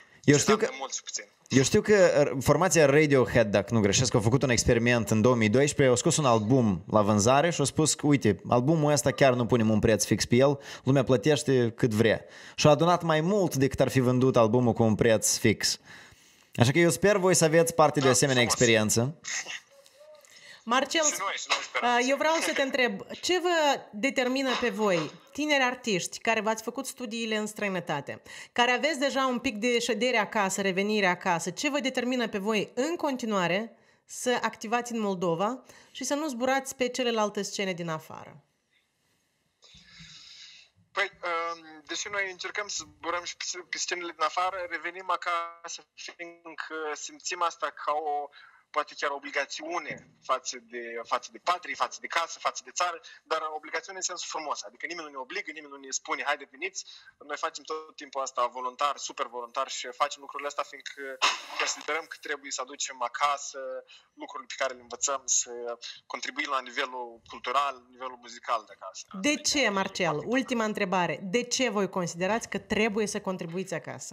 Eu știu că formația Radiohead, dacă nu greșesc, a făcut un experiment în 2012, au scos un album la vânzare și au spus că, uite, albumul ăsta chiar nu punem un preț fix pe el, lumea plătește cât vrea. Și a adunat mai mult decât ar fi vândut albumul cu un preț fix. Așa că eu sper voi să aveți parte de asemenea experiență. Marcel, eu vreau să te întreb, ce vă determină pe voi, tineri artiști care v-ați făcut studiile în străinătate, care aveți deja un pic de ședere acasă, revenire acasă, ce vă determină pe voi în continuare să activați în Moldova și să nu zburați pe celelalte scene din afară? Păi, deși noi încercăm să zburăm și pe scenele din afară, revenim acasă, fiindcă simțim asta ca poate chiar o obligațiune față de patrie, față de casă, față de țară, dar obligațiune în sensul frumos. Adică nimeni nu ne obligă, nimeni nu ne spune, haide, veniți. Noi facem tot timpul asta voluntar, super voluntar și facem lucrurile astea fiindcă considerăm că trebuie să aducem acasă lucrurile pe care le învățăm, să contribuim la nivelul cultural, nivelul muzical de acasă. De ce, Marcel? Ultima întrebare. De ce voi considerați că trebuie să contribuiți acasă?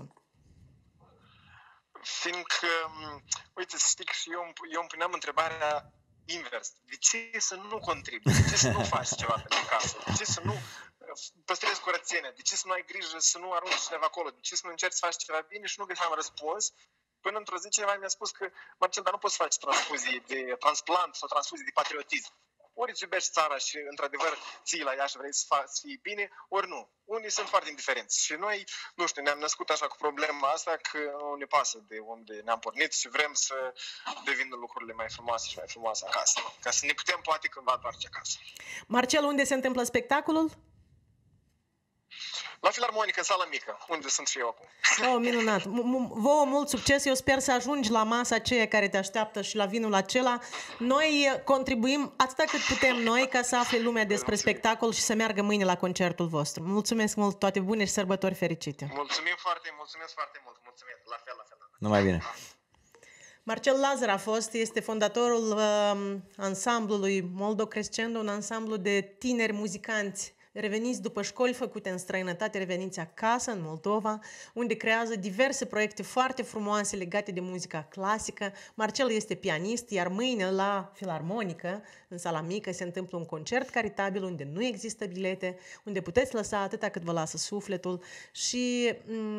Fiindcă, uite, să știi că eu îmi puneam întrebarea invers. De ce să nu contribui? De ce să nu faci ceva pentru casă? De ce să nu păstrezi curățenia? De ce să nu ai grijă să nu arunci cineva acolo? De ce să nu încerci să faci ceva bine și nu găseam răspuns? Până într-o zi cineva mi-a spus că, Marcel, dar nu poți să faci transfuzii de transplant sau transfuzii de patriotism. Ori îți iubești țara și, într-adevăr, ții la ea și vrei să fii bine, ori nu. Unii sunt foarte indiferenți. Și noi, nu știu, ne-am născut așa cu problema asta că nu ne pasă de unde ne-am pornit și vrem să devină lucrurile mai frumoase și mai frumoase acasă. Ca să ne putem, poate, cândva întoarce acasă. Marcel, unde se întâmplă spectacolul? La Filarmonică, în sala mică, unde sunt și eu acum. Oh, minunat! Vouă mult succes! Eu sper să ajungi la masa aceea care te așteaptă și la vinul acela. Noi contribuim atâta cât putem noi ca să afle lumea despre spectacol și să meargă mâine la concertul vostru. Mulțumesc mult, toate bune și sărbători fericite! Mulțumesc foarte mult! Mulțumesc! La fel! Numai bine! Marcel Lazar este fondatorul ansamblului Moldo Crescendo, un ansamblu de tineri muzicanți reveniți după școli făcute în străinătate, reveniți acasă, în Moldova, unde creează diverse proiecte foarte frumoase legate de muzica clasică. Marcel este pianist, iar mâine la Filarmonică, în sala mică, se întâmplă un concert caritabil unde nu există bilete, unde puteți lăsa atâta cât vă lasă sufletul și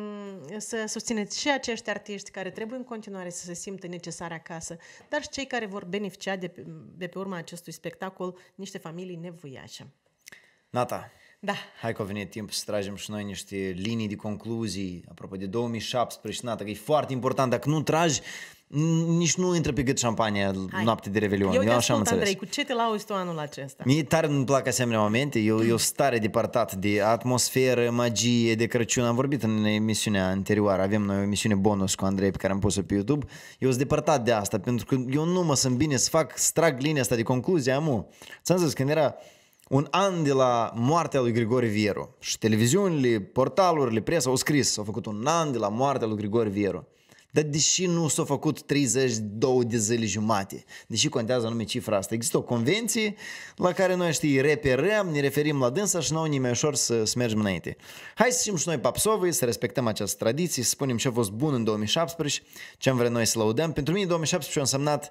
să susțineți și acești artiști care trebuie în continuare să se simtă necesari acasă, dar și cei care vor beneficia de pe urma acestui spectacol, niște familii nevoiașe. Nata, da. Hai că a venit timp să tragem și noi niște linii de concluzii apropo de 2017, Nata, că e foarte important, dacă nu tragi, nici nu intră pe gât șampania noapte de Revelion. Eu te ascult, Andrei, cu ce te lauzi tu anul acesta? Mie tare nu-mi plac asemenea momente, eu sunt tare departat de atmosferă, magie, de Crăciun. Am vorbit în emisiunea anterioară, avem noi o emisiune bonus cu Andrei pe care am pus-o pe YouTube. Eu sunt depărtat de asta, pentru că eu nu mă sunt bine să trag linia asta de concluzie, amu. Ți-am zis, când era un an de la moartea lui Grigore Vieru și televiziunile, portalurile, presa au scris, s-au făcut un an de la moartea lui Grigore Vieru. Dar deși nu s-au făcut 32 de zile jumate, deși contează anume cifra asta, există o convenție la care noi, știi, reperăm, ne referim la dânsa și nouă mai ușor să mergem înainte. Hai să știm și noi papsovii, să respectăm această tradiție, să spunem ce a fost bun în 2017, ce am vrea noi să lăudăm. Pentru mine 2017 a însemnat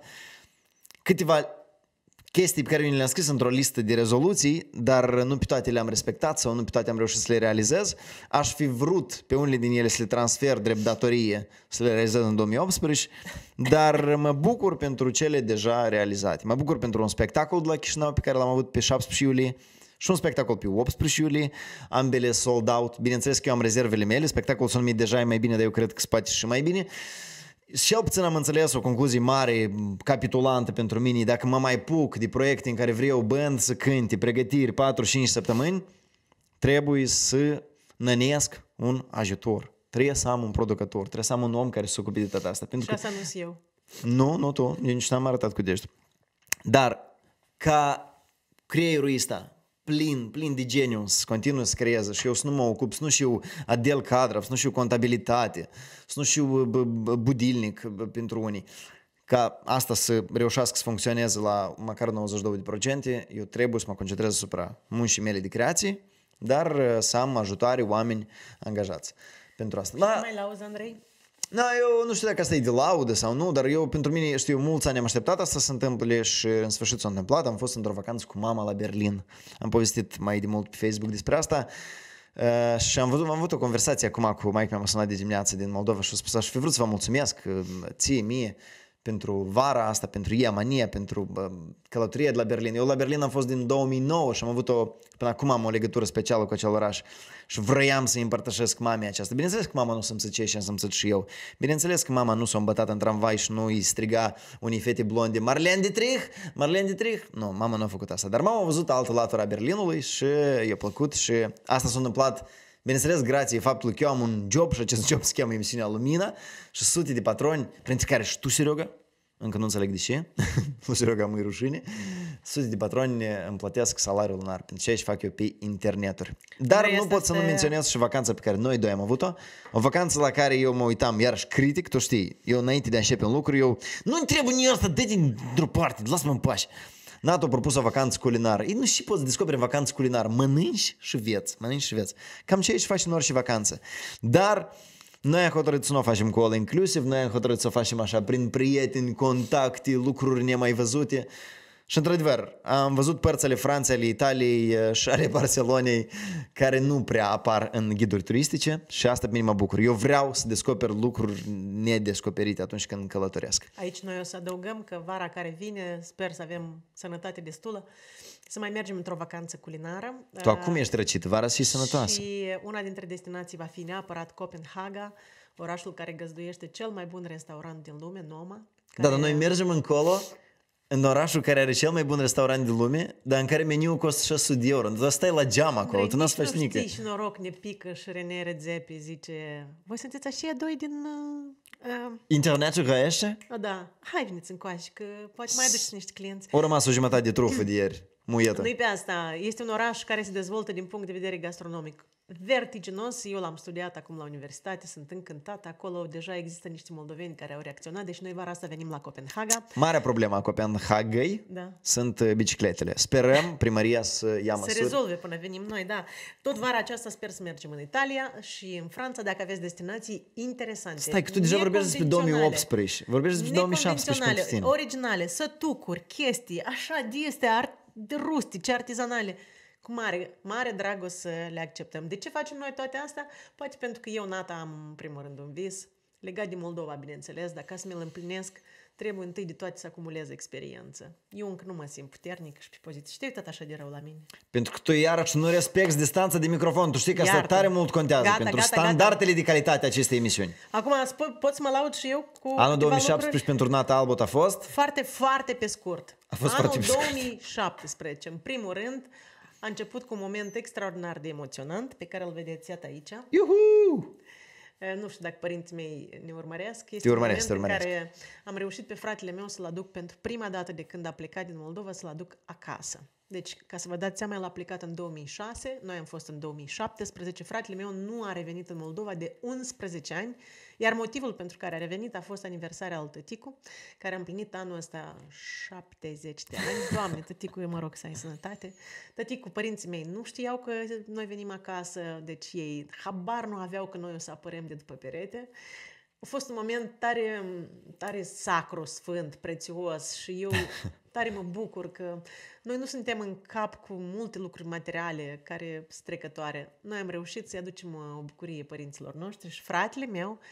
câteva chestii pe care mi le-am scris într-o listă de rezoluții, dar nu pe toate le-am respectat sau nu pe toate am reușit să le realizez. Aș fi vrut pe unele din ele să le transfer drept datorie, să le realizez în 2018, dar mă bucur pentru cele deja realizate. Mă bucur pentru un spectacol de la Chișinău pe care l-am avut pe 17 iulie și un spectacol pe 18 iulie, ambele sold out. Bineînțeles că eu am rezervele mele, spectacolul s-a numit deja mai bine, dar eu cred că se poate și mai bine. Cel puțin am înțeles o concluzie mare, capitulantă pentru mine, dacă mă mai puc de proiecte în care vreau band să cânte, pregătiri 4-5 săptămâni, trebuie să nănesc un ajutor. Trebuie să am un producător, trebuie să am un om care să se ocupe de tot asta. Și asta nu sunt eu. Nu tu, eu nici n-am arătat cu degetul. Dar ca creierul ăsta plin de geniu să continue să creeze și eu să nu mă ocup, să nu știu Adel Cadrov, să nu știu contabilitate, să nu știu budilnic pentru unii, ca asta să reușească să funcționeze la măcar 92%, eu trebuie să mă concentrez asupra muncii mele de creație, dar să am ajutare, oameni angajați pentru asta. Da. Mai lauzi, Andrei? Da, eu nu știu dacă asta e de laudă sau nu, dar eu, pentru mine, știu, mulți ani am așteptat asta să se întâmple și în sfârșit s-a întâmplat. Am fost într-o vacanță cu mama la Berlin. Am povestit mai de mult pe Facebook despre asta și am avut o conversație acum cu maică mea, m-a sunat de dimineață din Moldova și a spus, aș fi vrut să vă mulțumesc ție, mie, pentru vara asta, pentru Iamania, pentru călătoria de la Berlin. Eu la Berlin am fost din 2009 și am avut până acum am o legătură specială cu acel oraș și vroiam să-i împărtășesc mamei aceasta. Bineînțeles că mama nu s-a îmsăcit și am îmsățit și eu. Bineînțeles că mama nu s-a îmbătat în tramvai și nu îi striga unii fete blonde Marlene Dietrich. Nu, mama nu a făcut asta. Dar mama a văzut altă latură a Berlinului și i-a plăcut și asta s-a întâmplat Bineînțeles, grație faptului că eu am un job și acest job se cheamă emisiunea Lumina și sute de patroni, printre care și tu, Serioga, încă nu înțeleg de ce, nu Serioga, mă-i rușine, sute de patroni îmi plătesc salariul lunar pentru ceea ce fac eu pe interneturi. Dar nu pot să nu menționez și vacanța pe care noi doi am avut-o, o vacanță la care eu mă uitam iarăși critic, tu știi, eu înainte de a începe un lucru, eu nu-mi trebuie nici asta, dă-te într-o parte, lasă-mă în pași. Nato a propus o vacanță culinară. Ei nu și poți descoperi în vacanță culinară. Mănânci și vieți. Cam ce și faci în orice vacanță. Dar noi am hotărât să nu o facem cu all inclusive, noi am hotărât să o facem așa prin prieteni, contacte, lucruri nemai văzute. Și într-adevăr, am văzut părțile Franței, ale Italiei și ale Barcelonei care nu prea apar în ghiduri turistice și asta pe mine mă bucur. Eu vreau să descoper lucruri nedescoperite atunci când călătoresc. Aici noi o să adăugăm că vara care vine, sper să avem sănătate destulă, să mai mergem într-o vacanță culinară. Tu acum ești răcit, vara și sănătoasă. Și una dintre destinații va fi neapărat Copenhaga, orașul care găzduiește cel mai bun restaurant din lume, Noma. Da, dar noi mergem încolo în orașul care are cel mai bun restaurant din lume, dar în care meniul costă 600 de euro. Tu stai la geam acolo, tu n-o să faci nimic. Știi și noroc ne pică și René Redzepi zice, voi sunteți așa doi din... Internetul răiește? Da, hai veniți încoace, că poate mai aduceți niște clienți. O rămas o jumătate de trufă de ieri, muietă. Nu-i pe asta, este un oraș care se dezvoltă din punct de vedere gastronomic vertiginos, eu l-am studiat acum la universitate, sunt încântată, acolo deja există niște moldoveni care au reacționat, deci noi vara asta venim la Copenhaga. Marea problemă a Copenhagei sunt bicicletele. Sperăm primăria să ia măsuri. Să rezolve până venim noi, da. Tot vara aceasta sper să mergem în Italia și în Franța, dacă aveți destinații interesante. Stai, că tu deja vorbești despre 2018, vorbești despre 2017 pentru tine. Originale, sătucuri, chestii, așa de rustice, artizanale. Cu mare drag o să le acceptăm. De ce facem noi toate astea? Poate pentru că eu, Nata, am în primul rând un vis legat de Moldova, bineînțeles, dar ca să mi-l împlinesc, trebuie întâi de toate să acumulez experiență. Eu încă nu mă simt puternic și pe poziție. Știi tot așa de rău la mine. Pentru că tu iarăși nu respecti distanța de microfon. Tu știi că asta tare mult contează pentru standardele de calitate a acestei emisiuni. Acum pot să mă laud și eu cu anul 2017 pentru Nata Albot a fost? Foarte, foarte pe scurt. A fost anul foarte 2017, în primul rând, a început cu un moment extraordinar de emoționant pe care îl vedeți iată aici. Iuhu! Nu știu dacă părinții mei ne urmăresc. Este un moment în care am reușit pe fratele meu să-l aduc pentru prima dată de când a plecat din Moldova, să-l aduc acasă. Deci, ca să vă dați seama, el a plecat în 2006, noi am fost în 2017, fratele meu nu a revenit în Moldova de 11 ani, iar motivul pentru care a revenit a fost aniversarea al tăticu, care a împlinit anul ăsta 70 de ani. Doamne, tăticu, eu mă rog să ai sănătate. Tăticu, părinții mei nu știau că noi venim acasă, deci ei habar nu aveau că noi o să apărem de după perete. A fost un moment tare, tare sacru, sfânt, prețios și eu tare mă bucur că noi nu suntem în cap cu multe lucruri materiale care sunt trecătoare. Noi am reușit să-i aducem o bucurie părinților noștri și fratele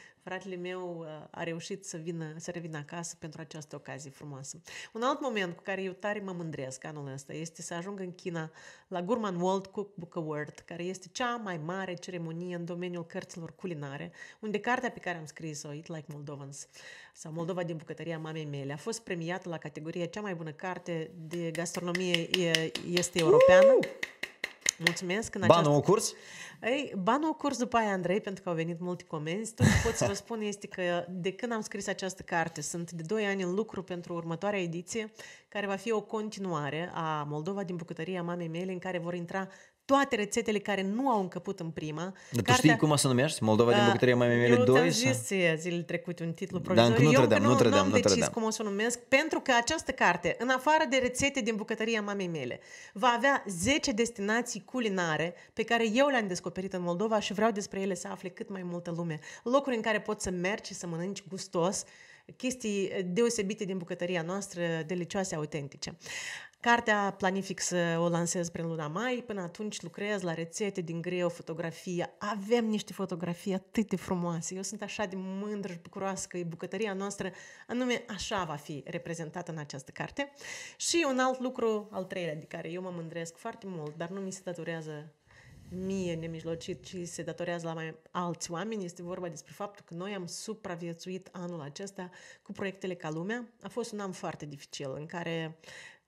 meu a reușit să revină acasă pentru această ocazie frumoasă. Un alt moment cu care eu tare mă mândresc anul ăsta este să ajung în China la Gourmand World Cookbook Award, care este cea mai mare ceremonie în domeniul cărților culinare, unde cartea pe care am scris-o, Eat Like Moldovans, sau Moldova din bucătăria mamei mele, a fost premiată la categoria cea mai bună carte de gastronomie este europeană. Mulțumesc. Banul o curs? Banul o curs după aia, Andrei, pentru că au venit multe comenzi. Tot ce pot să vă spun este că de când am scris această carte, sunt de 2 ani în lucru pentru următoarea ediție, care va fi o continuare a Moldova din bucătăria mamei mele, în care vor intra toate rețetele care nu au încăput în prima. Dar tu știi cum o să numești? Moldova din bucătăria mamei mele 2? Eu ți-am zis zilele trecute un titlu provizoriu. Eu nu am decis cum o să o numesc, pentru că această carte, în afară de rețete din bucătăria mamei mele, va avea 10 destinații culinare pe care eu le-am descoperit în Moldova și vreau despre ele să afle cât mai multă lume. Locuri în care poți să mergi și să mănânci gustos, chestii deosebite din bucătăria noastră, delicioase, autentice. Cartea planific să o lansez prin luna mai, până atunci lucrez la rețete din greu, fotografie. Avem niște fotografii atât de frumoase. Eu sunt așa de mândră și bucuroasă că bucătăria noastră anume așa va fi reprezentată în această carte. Și un alt lucru, al treilea, de care eu mă mândresc foarte mult, dar nu mi se datorează mie nemijlocit, ci se datorează la mai alți oameni. Este vorba despre faptul că noi am supraviețuit anul acesta cu proiectele ca lumea. A fost un an foarte dificil în care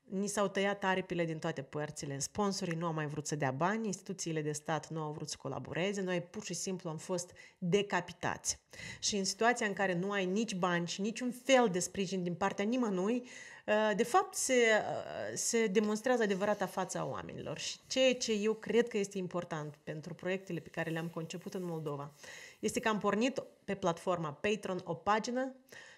Ni s-au tăiat aripile din toate părțile, sponsorii nu au mai vrut să dea bani, instituțiile de stat nu au vrut să colaboreze, noi pur și simplu am fost decapitați. Și în situația în care nu ai nici bani și niciun fel de sprijin din partea nimănui, de fapt se demonstrează adevărata fața a oamenilor. Și ceea ce eu cred că este important pentru proiectele pe care le-am conceput în Moldova este că am pornit pe platforma Patreon o pagină,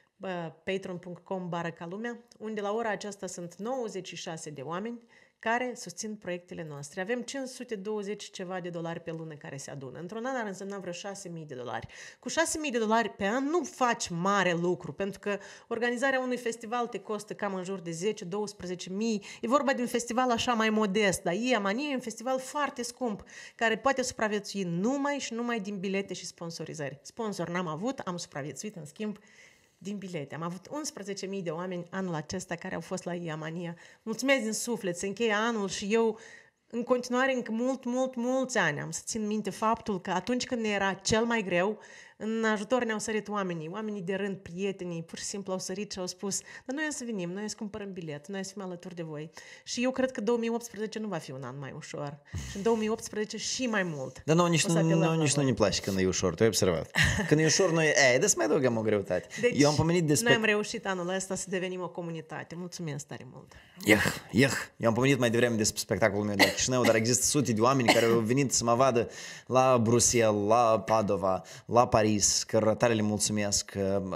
patreon.com/calumea, unde la ora aceasta sunt 96 de oameni care susțin proiectele noastre. Avem 520 ceva de dolari pe lună care se adună. Într-un an ar însemna vreo 6.000 de dolari. Cu 6.000 de dolari pe an nu faci mare lucru, pentru că organizarea unui festival te costă cam în jur de 10-12.000. E vorba de un festival așa mai modest, dar Iamania e un festival foarte scump, care poate supraviețui numai și numai din bilete și sponsorizări. Sponsor n-am avut, am supraviețuit în schimb din bilete. Am avut 11.000 de oameni anul acesta care au fost la Iamania. Mulțumesc din suflet, se încheie anul și eu în continuare încă mulți ani am să țin minte faptul că atunci când ne era cel mai greu, în ajutor ne-au sărit oamenii de rând, prietenii, pur și simplu au sărit și au spus, dar noi o să venim, noi o să cumpărăm bilet, noi o să fim alături de voi. Și eu cred că 2018 nu va fi un an mai ușor. Și în 2018 și mai mult. Dar nici nu ne place când e ușor, tu ai observat. Când e ușor, noi, să mai adăugăm o greutate. Deci, eu am pomenit despre... noi am reușit anul ăsta să devenim o comunitate. Mulțumesc tare mult. Eu am pomenit mai devreme despre spectacolul meu de la Chișinău, dar există sute de oameni care au venit să mă vadă la Bruxelles, la Padova, la Paris, cărora tare le mulțumesc.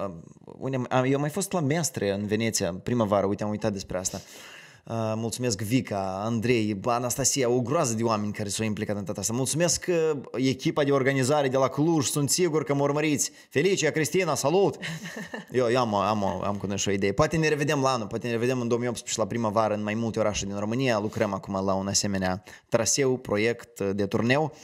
Eu am mai fost la Mestre în Veneția primăvară, uite, am uitat despre asta. Mulțumesc Vica, Andrei, Anastasia, o groază de oameni care s-au implicat în tot asta. Mulțumesc echipa de organizare de la Cluj, sunt sigur că mă urmăriți. Felicia, Cristina, salut! Eu am cunoscut o idee. Poate ne revedem la anul, poate ne revedem în 2018 la primăvară în mai multe orașe din România. Lucrăm acum la un asemenea traseu, proiect de turneu.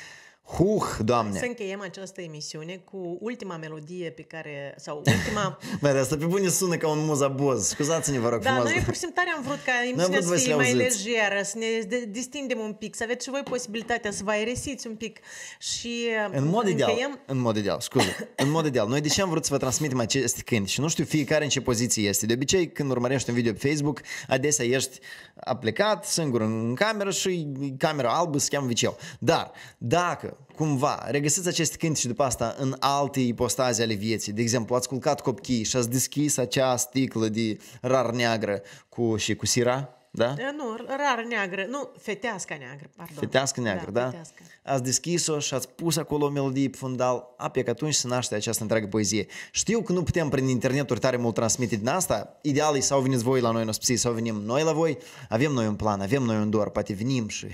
Doamne! Să încheiem această emisiune cu ultima melodie pe care, sau ultima... Băi, dar asta pe bune sună ca un muzaboz. Scuzați-ne, vă rog frumos. Da, noi pur și simplu tare am vrut ca emisiunea să fie mai lejeră, să ne distindem un pic, să aveți și voi posibilitatea să vă aeresiți un pic și în mod ideal, noi de ce am vrut să vă transmitem aceste cânti și nu știu fiecare în ce poziție este. De obicei, când urmărești un video pe Facebook, adesea ești aplicat, singur în cameră și camera albă se cheamă viceu. Dar, dacă cumva regăsiți aceste cânti și după asta în alte ipostaze ale vieții, de exemplu, ați culcat copchii și ați deschis acea sticlă de rar neagră cu sira, da? Nu, rar neagră, nu, fetească neagră, pardon. Fetească neagră, da? Fetească. Ați deschis-o și ați pus acolo o melodie pe fundal, pe că atunci se naște această întreagă poezie. Știu că nu putem prin interneturi tare mult transmite din asta, ideal e sau veniți voi la noi în ospiții, sau venim noi la voi, avem noi un plan, avem noi un dor, poate venim și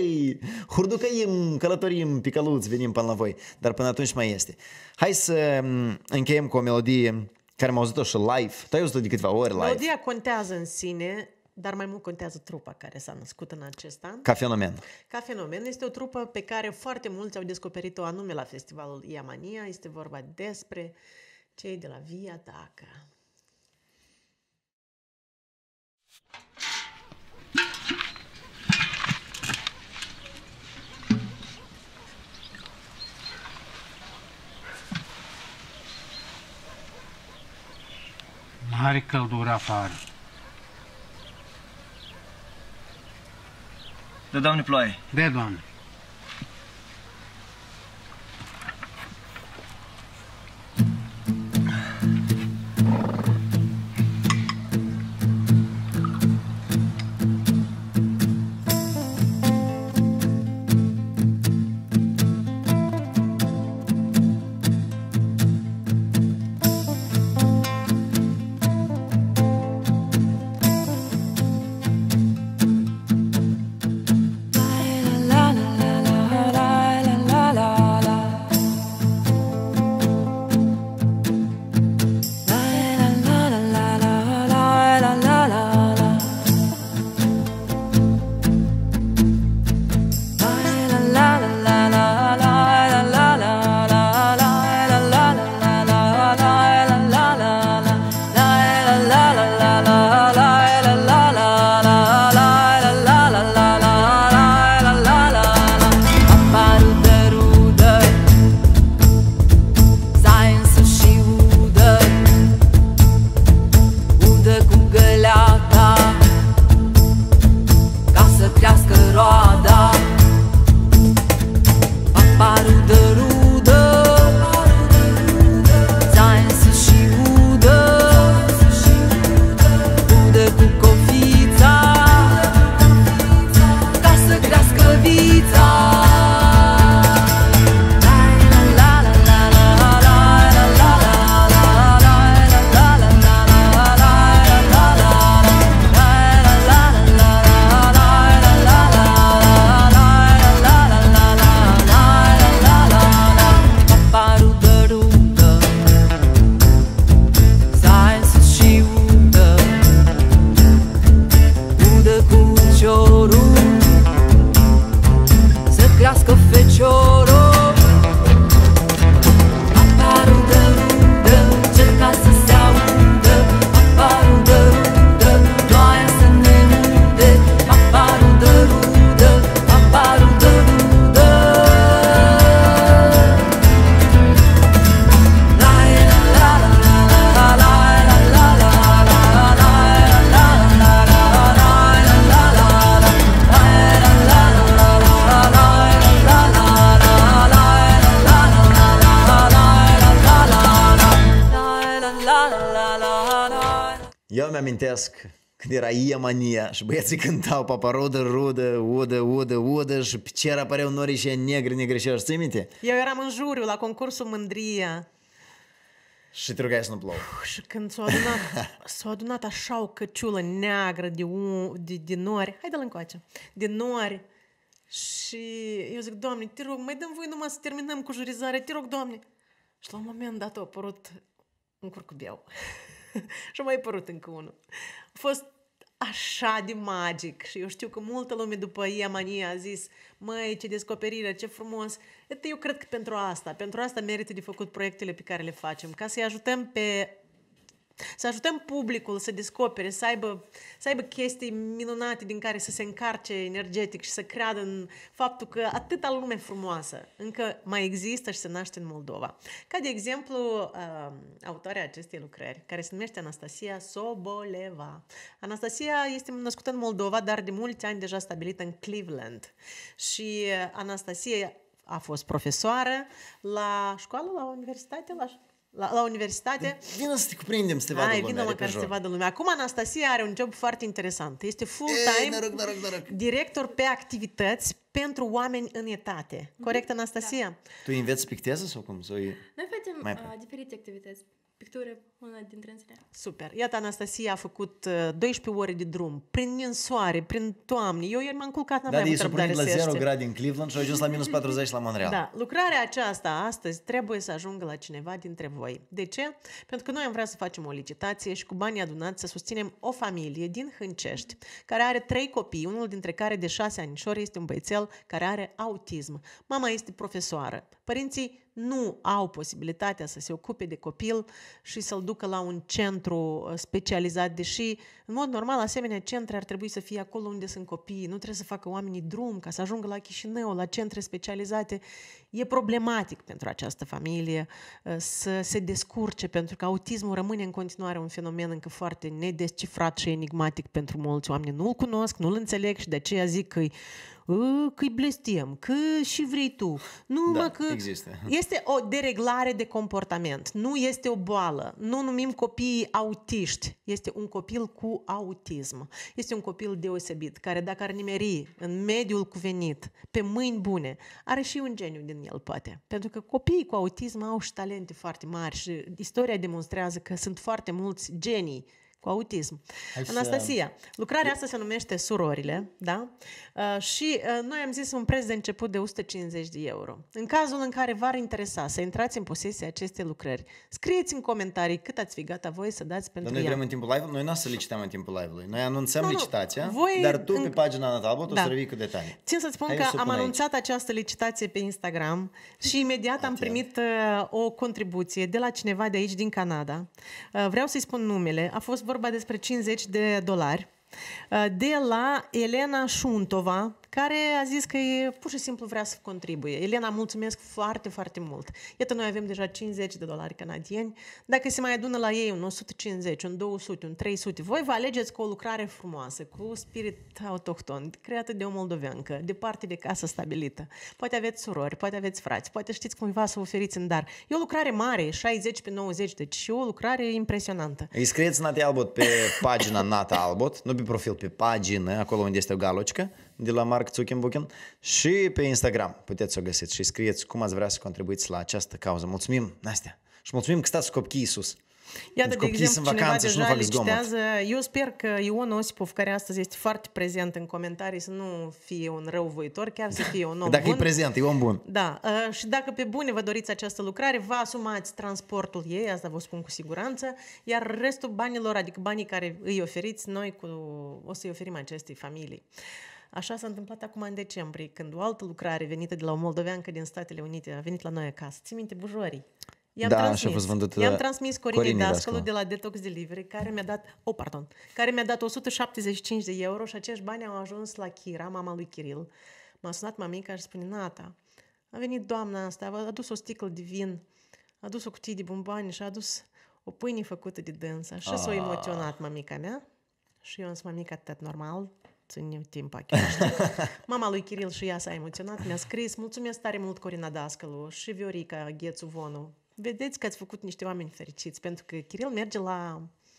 hurducăim, călătorim, picăluți, venim până la voi, dar până atunci mai este. Hai să încheiem cu o melodie care am auzit-o și live, tu ai auzit-o de câteva ori live. Melodia contează în sine, dar mai mult contează trupa care s-a născut în acest an. Ca fenomen. Ca fenomen. Este o trupă pe care foarte mulți au descoperit-o anume la festivalul Iamania. Este vorba despre cei de la Via Daca. Mare căldură afară. Da, Doamne, ploaie. Da, Doamne. La la Eu mi-amintesc când era Iemania și băieții cântau paparodă, rudă, udă și pe cer apăreau norișe negri și ți minte? Eu eram în juriu la concursul Mândria. Și te rugai să nu plouă. Și când s-a adunat așa o căciulă neagră de nori, hai dă-l încoace, de nori. Și eu zic, Doamne, te rog, mai dăm voi numai să terminăm cu jurizarea, te rog, Doamne. Și la un moment dat a apărut un curcubieu. Și a mai apărut încă unul. A fost așa de magic și eu știu că multă lume după Iemania a zis, măi, ce descoperire, ce frumos. Eu cred că pentru asta merită de făcut proiectele pe care le facem, ca să-i ajutăm să ajutăm publicul să descopere, să aibă chestii minunate din care să se încarce energetic și să creadă în faptul că atâta lume frumoasă încă mai există și se naște în Moldova. Ca de exemplu, autoarea acestei lucrări, care se numește Anastasia Soboleva. Anastasia este născută în Moldova, dar de mulți ani deja stabilită în Cleveland. Și Anastasia a fost profesoară la școală, la universitate, la universitate. Vină să te cuprindem, să te vadă lumea. Vină măcar să te vadă lumea. Acum Anastasia are un job foarte interesant. Este full-time director pe activități pentru oameni în etate. Corect, Anastasia? Da. Tu înveți picteză sau cum? Noi facem diferite activități. Pictură, una dintre ele. Super. Iată, Anastasia a făcut 12 ore de drum, prin ninsoare, prin toamne. Eu ieri m-am culcat, n-am mai avut răbdare la 0 grade în Cleveland și a ajuns la minus 40 la Montreal. Da, lucrarea aceasta astăzi trebuie să ajungă la cineva dintre voi. De ce? Pentru că noi am vrea să facem o licitație și cu banii adunați să susținem o familie din Hâncești, care are 3 copii, unul dintre care de 6 anișori este un băiețel care are autism. Mama este profesoară. Părinții nu au posibilitatea să se ocupe de copil și să-l ducă la un centru specializat, deși, în mod normal, asemenea centre ar trebui să fie acolo unde sunt copiii. Nu trebuie să facă oamenii drum ca să ajungă la Chișinău, la centre specializate. E problematic pentru această familie să se descurce, pentru că autismul rămâne în continuare un fenomen încă foarte nedescifrat și enigmatic pentru mulți oameni. Nu-l cunosc, nu-l înțeleg și de aceea zic că-i blestem, că și vrei tu. Există. Este o dereglare de comportament, nu este o boală. Nu numim copiii autiști. Este un copil cu autism. Este un copil deosebit, care dacă ar nimeri în mediul cuvenit, pe mâini bune, are și un geniu din el, poate. Pentru că copiii cu autism au și talente foarte mari și istoria demonstrează că sunt foarte mulți genii cu autism. Anastasia, lucrarea asta se numește Surorile, da? Și noi am zis un preț de început de 150 de euro. În cazul în care v-ar interesa să intrați în posesia acestei lucrări, scrieți în comentarii cât ați fi gata voi să dați pentru ea. Dar noi vrem în timpul live-ului? Noi nu o să licităm în timpul live-ului. Noi anunțăm licitația, dar tu pe pagina Ana Talbot o să revii cu detalii. Țin să-ți spun că am anunțat această licitație pe Instagram și imediat am primit o contribuție de la cineva de aici, din Canada. Vreau să-i spun numele. A fost vorba despre $50 de la Elena Șuntova, care a zis că pur și simplu vrea să contribuie. Elena, mulțumesc foarte, foarte mult. Iată, noi avem deja $50 canadieni. Dacă se mai adună la ei un 150, un 200, un 300, voi vă alegeți cu o lucrare frumoasă, cu spirit autohton, creată de o moldoveancă, de parte de casă stabilită. Poate aveți surori, poate aveți frați, poate știți cuiva să oferiți în dar. E o lucrare mare, 60x90, deci e o lucrare impresionantă. Îi scrieți Nata Albot pe pagina Nata Albot, nu pe profil, pe pagină, acolo unde este o galocică, de la Mark Zuckerberg, și pe Instagram puteți să o găsiți și scrieți cum ați vrea să contribuiți la această cauză. Mulțumim, Nastia! Și mulțumim că stați cu copiii sus. Iată, de exemplu, cineva deja licitează. Eu sper că Ion Osipov, care astăzi este foarte prezent în comentarii, să nu fie un răuvoitor, chiar să fie un om dacă bun. e prezent, e om bun. Da, și dacă pe bune vă doriți această lucrare, vă asumați transportul ei, asta vă spun cu siguranță, iar restul banilor, adică banii care îi oferiți, noi o să-i oferim acestei familii. Așa s-a întâmplat acum în decembrie, când o altă lucrare venită de la o moldoveancă din Statele Unite a venit la noi acasă. Ții minte, bujorii? I-am transmis Corinei Dascălu de la Detox Delivery, care mi-a dat 175 de euro și acești bani au ajuns la Kira, mama lui Kiril. M-a sunat mamica și spune, Nata, a venit doamna asta, a adus o sticlă de vin, a adus o cutie de bomboane și a adus o pâine făcută de dânsa. Și s-a emoționat mamica mea. Și eu am zis, mamica, atât normal, ține timp mama lui Kiril și ea s-a emoționat, mi-a scris, mulțumesc tare mult Corina Dascălu și Viorica Ghețu Vonu. Vedeți că ați făcut niște oameni fericiți, pentru că Kiril merge la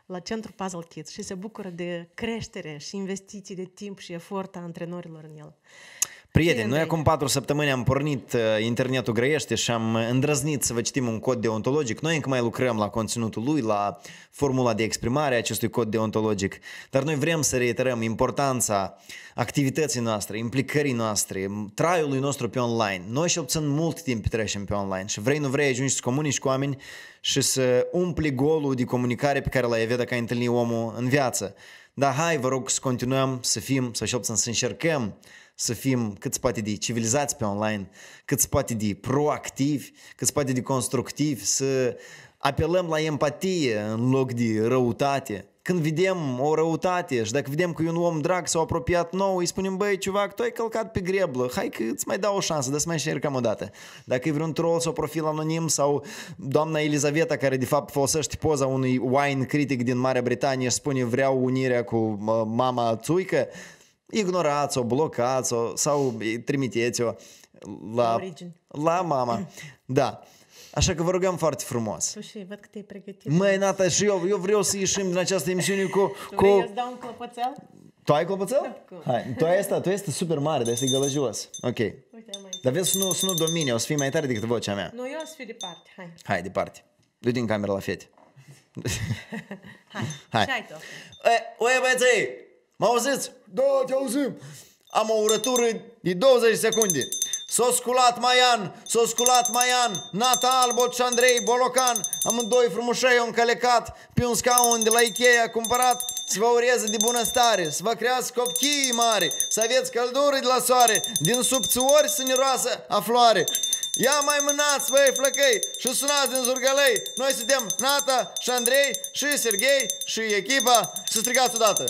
la Centru Puzzle Kids și se bucură de creștere și investiții de timp și efort a antrenorilor în el. Prieteni, noi acum 4 săptămâni am pornit Internetul Grăiește și am îndrăznit să vă citim un cod deontologic. Noi încă mai lucrăm la conținutul lui, la formula de exprimare a acestui cod deontologic, dar noi vrem să reiterăm importanța activității noastre, implicării noastre, traiului nostru pe online. Noi și obțin mult timp petrecem pe online și vrei, nu vrei, ajungi să comunici cu oameni și să umpli golul de comunicare pe care l-ai avea dacă ai întâlni omul în viață. Dar hai, vă rog, să continuăm să fim, să încercăm să fim cât se poate de civilizați pe online, cât se poate de proactivi, cât se poate de constructivi, să apelăm la empatie în loc de răutate. Când vedem o răutate și dacă vedem că e un om drag s-a apropiat nou, îi spunem, băi, ciuvac, tu ai călcat pe greblă, hai că îți mai dau o șansă, să mai încercăm o dată. Dacă e vreun troll sau profil anonim sau doamna Elizaveta care de fapt folosește poza unui wine critic din Marea Britanie și spune vreau unirea cu mama țuică, ignorați-o, blocați-o sau trimiteți-o la mama. Da. Așa că vă rugăm foarte frumos. Tu și văd că te-ai pregătit. Măi, Nata, și eu vreau să ieșim din această emisiune cu... Tu vrei să dau un clopoțel? Tu ai clopoțel? Hai, tu este super mare, dar este gălăgios. Ok. Uite, mai. Dar vezi să nu domine, o să fii mai tare decât vocea mea. Nu, eu o să fiu departe, hai. Hai, departe. Du din camera la fete. Hai. Și ai tu. Oi, băieții, mă auziți? Da, te auzim. Am o urătură de 20 secunde. S-o sculat Maian, Nata Albot și Andrei Bolocan, amândoi frumușei au încălecat pe un scaun de la Ikea cumpărat, să vă ureze de bunăstare, să vă crească copchii mari, să aveți căldură de la soare, din subțuori să miroasă a floare. Ia mai mânați, băi, flăcăi, și sunați din Zurgălăi. Noi suntem Nata și Andrei și Serghei și echipa. Să strigați odată.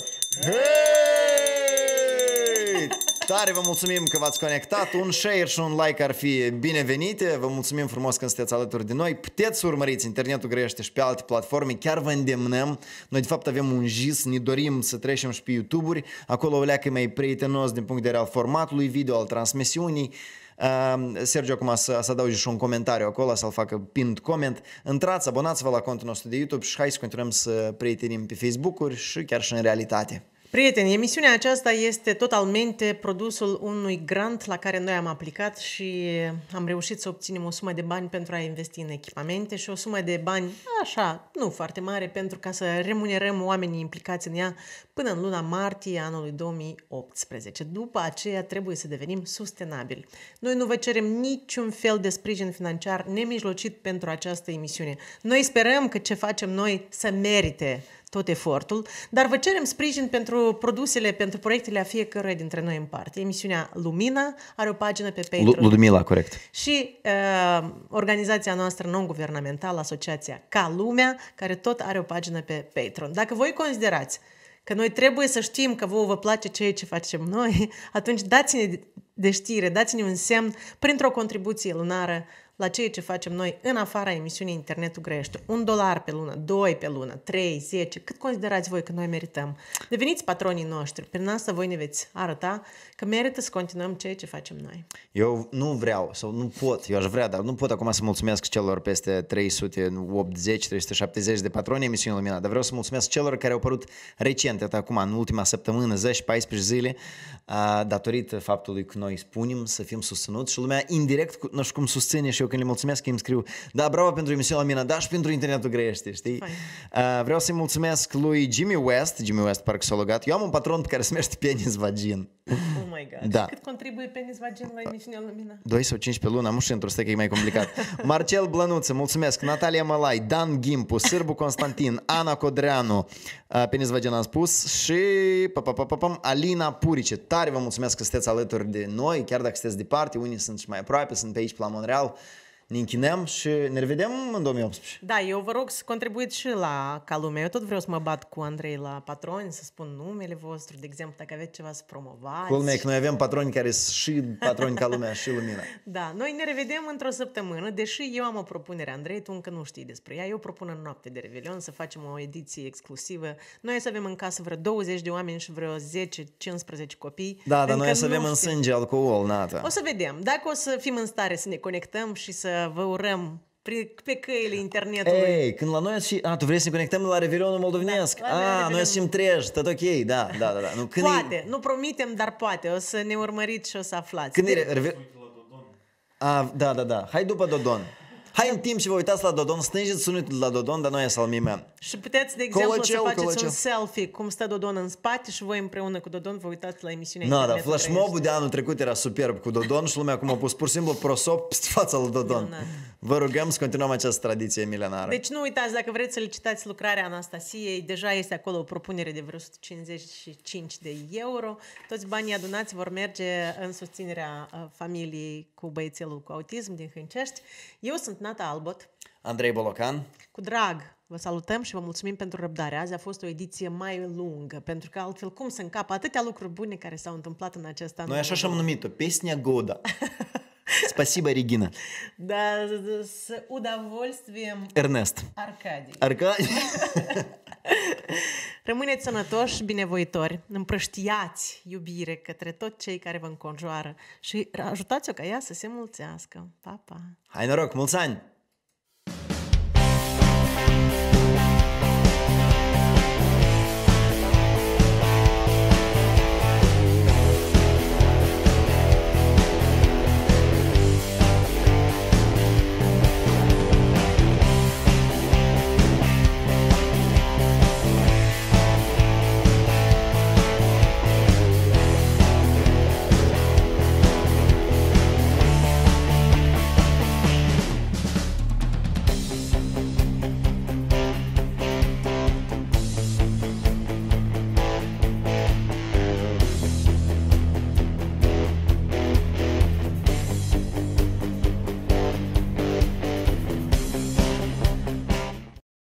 Hei! Tare vă mulțumim că v-ați conectat. Un share și un like ar fi binevenite. Vă mulțumim frumos că sunteți alături de noi. Puteți să urmăriți Internetul Grăiește și pe alte platforme. Chiar vă îndemnăm. Noi de fapt avem un jis, ne dorim să trecem și pe YouTube-uri. Acolo o leacă mai prietenos din punct de vedere al formatului video, al transmisiunii. Sergio acum să adauge și un comentariu acolo, să-l facă pinned comment. Intrați, abonați-vă la contul nostru de YouTube și hai să continuăm să prietenim pe Facebook-uri și chiar și în realitate. Prieteni, emisiunea aceasta este totalmente produsul unui grant la care noi am aplicat și am reușit să obținem o sumă de bani pentru a investi în echipamente și o sumă de bani, așa, nu foarte mare, pentru ca să remunerăm oamenii implicați în ea până în luna martie anului 2018. După aceea trebuie să devenim sustenabili. Noi nu vă cerem niciun fel de sprijin financiar nemijlocit pentru această emisiune. Noi sperăm că ce facem noi să merite tot efortul, dar vă cerem sprijin pentru produsele, pentru proiectele a fiecăruia dintre noi în parte. Emisiunea Lumina are o pagină pe Patreon. Ludmila, corect. Și organizația noastră non-guvernamentală, asociația Ca Lumea, care tot are o pagină pe Patreon. Dacă voi considerați că noi trebuie să știm că vouă vă place ceea ce facem noi, atunci dați-ne de știre, dați-ne un semn printr-o contribuție lunară la ceea ce facem noi în afara emisiunii Internetul Grăiește. $1 pe lună, 2 pe lună, 3, 10, cât considerați voi că noi merităm. Deveniți patronii noștri. Prin asta voi ne veți arăta că merită să continuăm ceea ce facem noi. Eu nu vreau sau nu pot, eu aș vrea, dar nu pot acum să mulțumesc celor peste 380-370 de patroni emisiunii Lumina, dar vreau să mulțumesc celor care au apărut recent, acum, în ultima săptămână, 10-14 zile, datorită faptului că noi spunem să fim susținuți și lumea indirect, nu știu cum susține și eu când le mulțumesc, îi scriu, da, bravo pentru emisiunea Lumina, da, și pentru Internetul Grăiește, știi? Vreau să-i mulțumesc lui Jimmy West parcă s-a logat, eu am un patron pe care se numește Penis Vagin. Oh my God. Da. Cât contribuie Penis Vagin la emisiunea Lumina? 2 sau 5 pe lună, am și într-o că e mai complicat. Marcel Blănuță, mulțumesc, Natalia Mălai, Dan Gimpu, Sârbu Constantin, Ana Codreanu, Penis Vagin am spus, și Alina Purice. Tare vă mulțumesc că sunteți alături de noi, chiar dacă sunteți departe, unii sunt și mai aproape, sunt pe aici, pe la Montreal. Ne închinăm și ne revedem în 2018. Da, eu vă rog să contribuiți și la Ca Lumea. Eu tot vreau să mă bat cu Andrei la patroni, să spun numele vostru, de exemplu, dacă aveți ceva să promovați. Culmea că noi avem patroni care sunt și patroni Ca Lumea și Lumina. Da, noi ne revedem într-o săptămână, deși eu am o propunere, Andrei, tu încă nu știi despre ea. Eu propun în noapte de Revelion să facem o ediție exclusivă. Noi să avem în casă vreo 20 de oameni și vreo 10-15 copii. Da, dar noi să avem în sânge alcool, Nata. O să vedem. Dacă o să fim în stare să ne conectăm și să vă urăm pe căile internetului. Ei, când la noi și... tu vrei să ne conectăm la Revelionul moldovenesc? Noi suntem treji, tot ok, da. Nu, când poate, nu promitem, dar poate. O să ne urmăriți și o să aflați. Când Da. Hai după Dodon. Hai în timp ce vă uitați la Dodon, stângeți sunetul la Dodon, dar noi să-l mimem. Și puteți, de exemplu, să faceți un selfie, cum stă Dodon în spate și voi împreună cu Dodon vă uitați la emisiunea internet. Da, flashmob-ul de anul trecut era superb cu Dodon și lumea acum a pus pur și simplu prosop peste fața lui Dodon. Vă rugăm să continuăm această tradiție milenară. Deci nu uitați, dacă vreți să licitați lucrarea Anastasiei, deja este acolo o propunere de vreo 155 de euro. Toți banii adunați vor merge în susținerea familiei cu băiețelul cu autism din Hâncești. Eu sunt Nata Albot. Andrei Bolocan. Cu drag vă salutăm și vă mulțumim pentru răbdare. Azi a fost o ediție mai lungă, pentru că altfel cum să încapă atâtea lucruri bune care s-au întâmplat în acest an. Noi așa și-am numit-o, Pesnia Goda. Spasiba, Regina. Da, с удовольствием. Ernest. Arcadi. Rămâneți sănătoși, binevoitori, împrăștiați iubire către toți cei care vă înconjoară și ajutați-o ca ea să se mulțească. Pa, pa! Hai noroc, mulți ani!